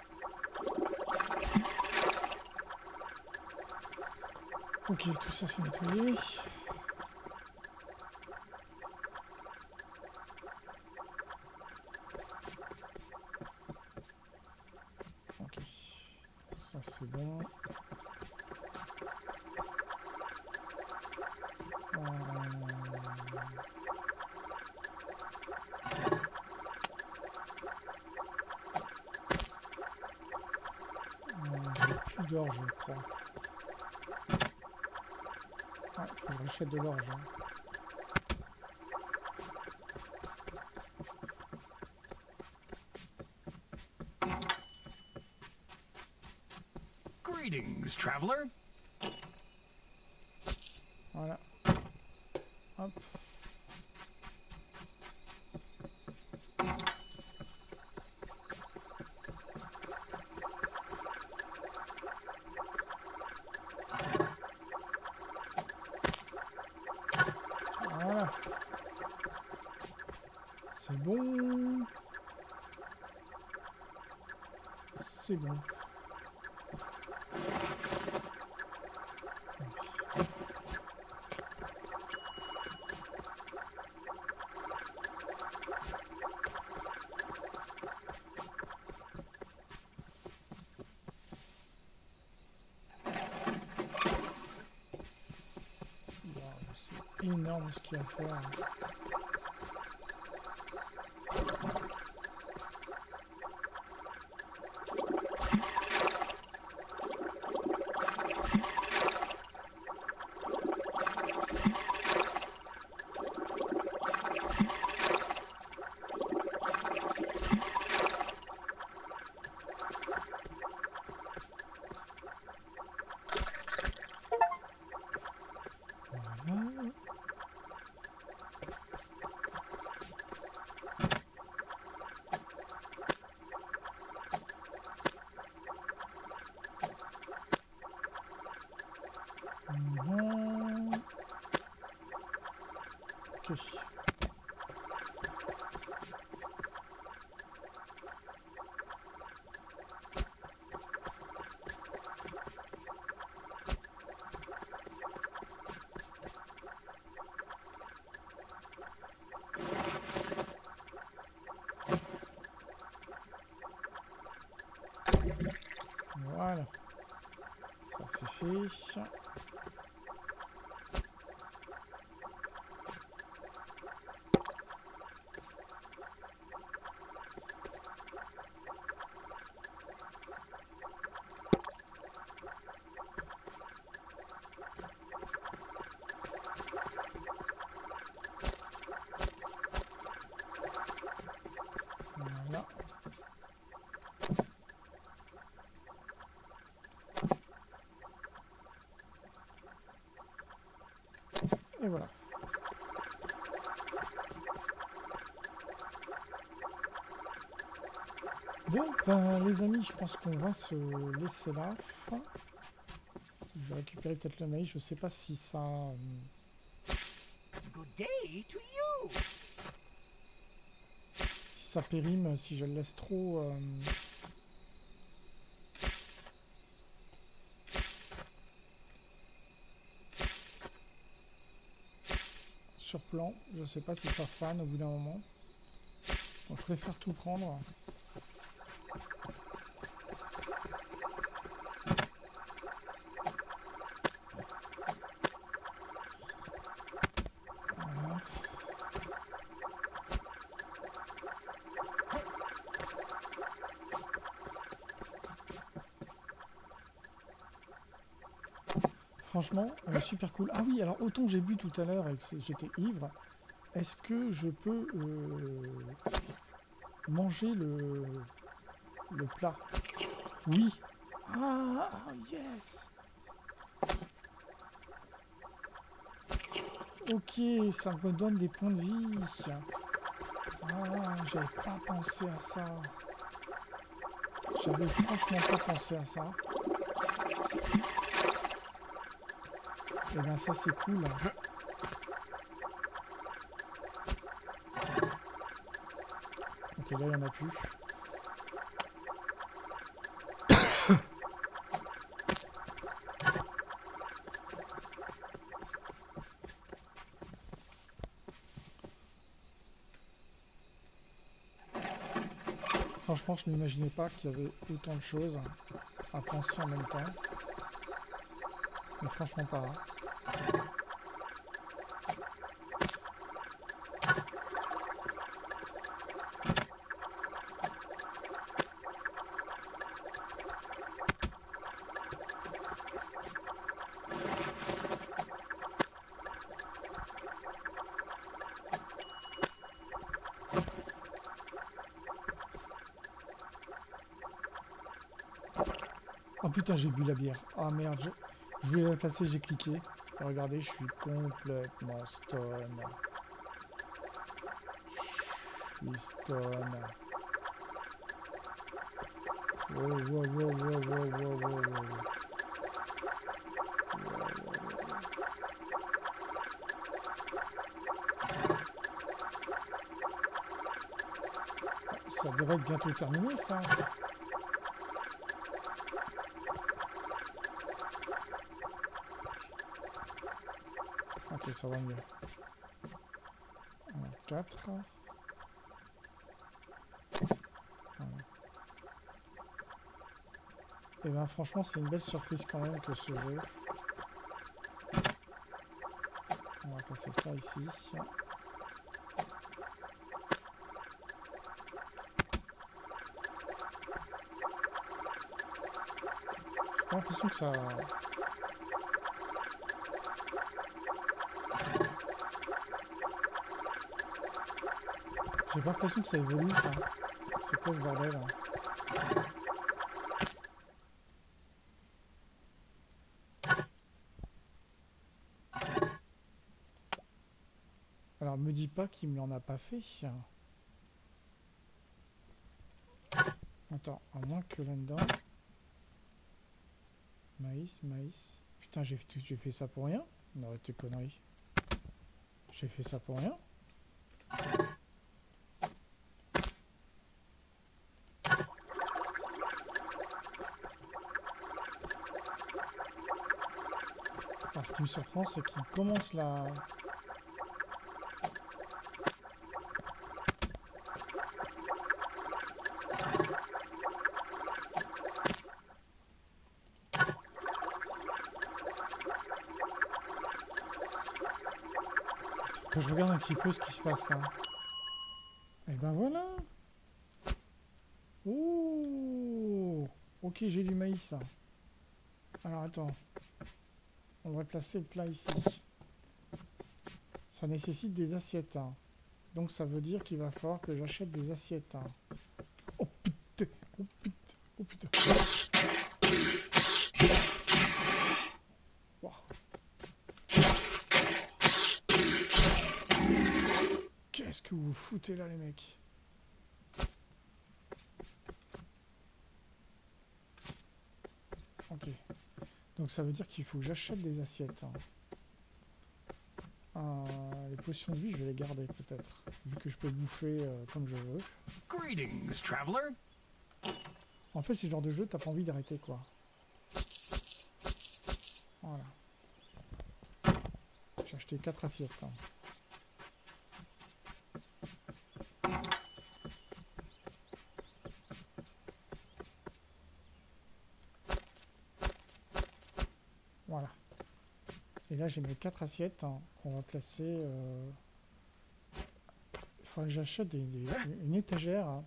Ok, tout ça c'est nettoyé. Ok. Ça c'est bon. D'orge, je crois. Ah, il faut que je rachète de l'orge. Hein. Greetings, traveler. Voilà. Hop. Voilà. C'est bon. C'est bon. C'est énorme ce qu'il y a à faire. Mmh. Ok. Voilà. Ça c'est fait. Voilà. Et voilà. Bon, ben, les amis, je pense qu'on va se laisser là. Je vais récupérer peut-être le mail. Je sais pas si ça... Euh... Good day to you. Si ça périme, si je le laisse trop... Euh... sur plan, je sais pas si ça fane au bout d'un moment. Donc je préfère tout prendre. Franchement, euh, super cool. Ah oui, alors autant que j'ai bu tout à l'heure et que j'étais ivre, est-ce que je peux euh, manger le, le plat? Oui. Ah, yes. Ok, ça me donne des points de vie. Ah, j'avais pas pensé à ça. J'avais franchement pas pensé à ça. Et ben ça c'est cool. Ok, là il n'y en a plus. Franchement, je m'imaginais pas qu'il y avait autant de choses à penser en même temps. Mais franchement pas. Oh putain, j'ai bu la bière. Ah merde, je, je voulais la placer, j'ai cliqué. Et regardez, je suis complètement stone. Je suis stone. Wow, wow, wow, wow, wow, wow, wow, wow. Ça devrait être bientôt terminé, ça. Ok, ça va mieux. quatre. Voilà. Et bien franchement, c'est une belle surprise quand même que ce jeu. On va passer ça ici. J'ai l'impression que ça... J'ai pas l'impression que ça évolue, ça. C'est quoi ce bordel, hein? Alors, me dis pas qu'il me l'en a pas fait. Attends, à moins que là-dedans... Maïs, maïs... Putain, j'ai fait, fait ça pour rien? Non, arrête tes conneries. J'ai fait ça pour rien? Alors, ce qui me surprend, c'est qu'il commence la... Que je regarde un petit peu ce qui se passe là. Et ben voilà. Oh. Ok, j'ai du maïs. Alors attends. On va placer le plat ici. Ça nécessite des assiettes. Hein. Donc ça veut dire qu'il va falloir que j'achète des assiettes. Hein. Oh putain. Oh putain. Oh putain. Wow. Qu'est-ce que vous foutez là les mecs? Ok. Donc ça veut dire qu'il faut que j'achète des assiettes. Hein. Euh, les potions de vie, je vais les garder peut-être. Vu que je peux bouffer euh, comme je veux. Greetings, traveler. En fait, c'est le genre de jeu, t'as pas envie d'arrêter quoi. Voilà. J'ai acheté quatre assiettes. Hein. Voilà. Et là, j'ai mes quatre assiettes hein, qu'on va placer. Euh... Il faudrait que j'achète des, des, une étagère. Hein.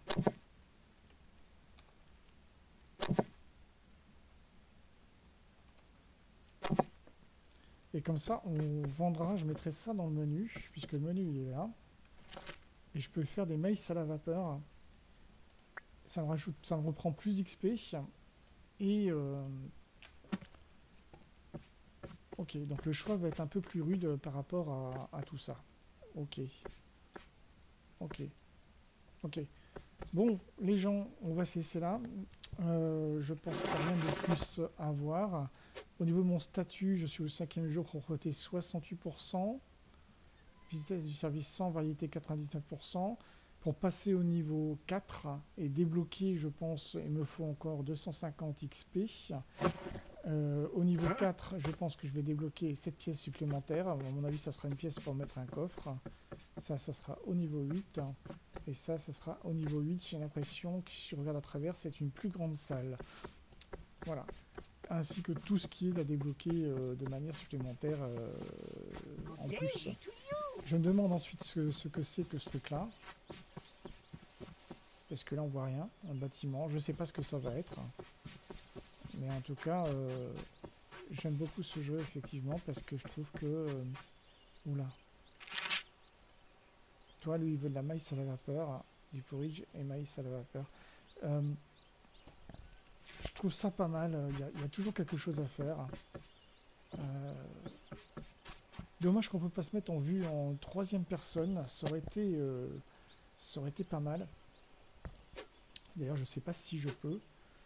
Et comme ça, on vendra, je mettrai ça dans le menu, puisque le menu il est là. Et je peux faire des maïs à la vapeur. Ça me rajoute, ça me reprend plus X P. Et euh, ok, donc le choix va être un peu plus rude par rapport à, à tout ça. Ok. Ok. Ok. Bon, les gens, on va se laisser là. Euh, je pense qu'il n'y a rien de plus à voir. Au niveau de mon statut, je suis au cinquième jour, propreté soixante-huit pour cent. Vitesse du service cent, variété quatre-vingt-dix-neuf pour cent. Pour passer au niveau quatre et débloquer, je pense, il me faut encore deux cent cinquante X P. Euh, au niveau quatre, je pense que je vais débloquer cette pièce supplémentaire. À mon avis, ça sera une pièce pour mettre un coffre. Ça, ça sera au niveau huit. Et ça, ça sera au niveau huit. J'ai l'impression que si je regarde à travers, c'est une plus grande salle. Voilà. Ainsi que tout ce qui est à débloquer euh, de manière supplémentaire euh, en plus. Je me demande ensuite ce, ce que c'est que ce truc-là. Parce que là, on voit rien. Un bâtiment. Je sais pas ce que ça va être. Mais en tout cas, euh, j'aime beaucoup ce jeu, effectivement, parce que je trouve que... Euh, oula. Toi, lui, il veut de la maïs à la vapeur, du porridge et maïs à la vapeur. Euh, je trouve ça pas mal. Il y a, il y a toujours quelque chose à faire. Euh, dommage qu'on ne peut pas se mettre en vue en troisième personne. Ça aurait été, euh, ça aurait été pas mal. D'ailleurs, je sais pas si je peux.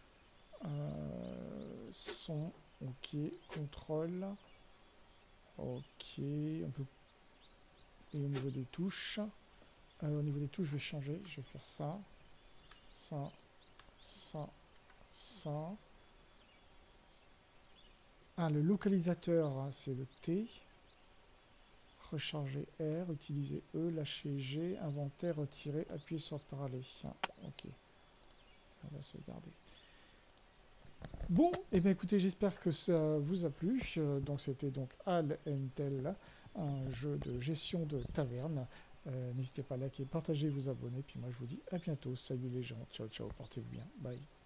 Euh, son, ok, contrôle, ok, on peut, et au niveau des touches, euh, au niveau des touches, je vais changer, je vais faire ça, ça, ça, ça. Ah, le localisateur, c'est le T. Recharger R, utiliser E, lâcher G, inventaire, retirer, appuyer sur parler. Ok, on va sauvegarder. Bon, et eh bien écoutez, j'espère que ça vous a plu. Euh, donc c'était donc Al and Tel, un jeu de gestion de taverne. Euh, N'hésitez pas à liker, partager, vous abonner. Puis moi je vous dis à bientôt. Salut les gens, ciao ciao, portez-vous bien, bye.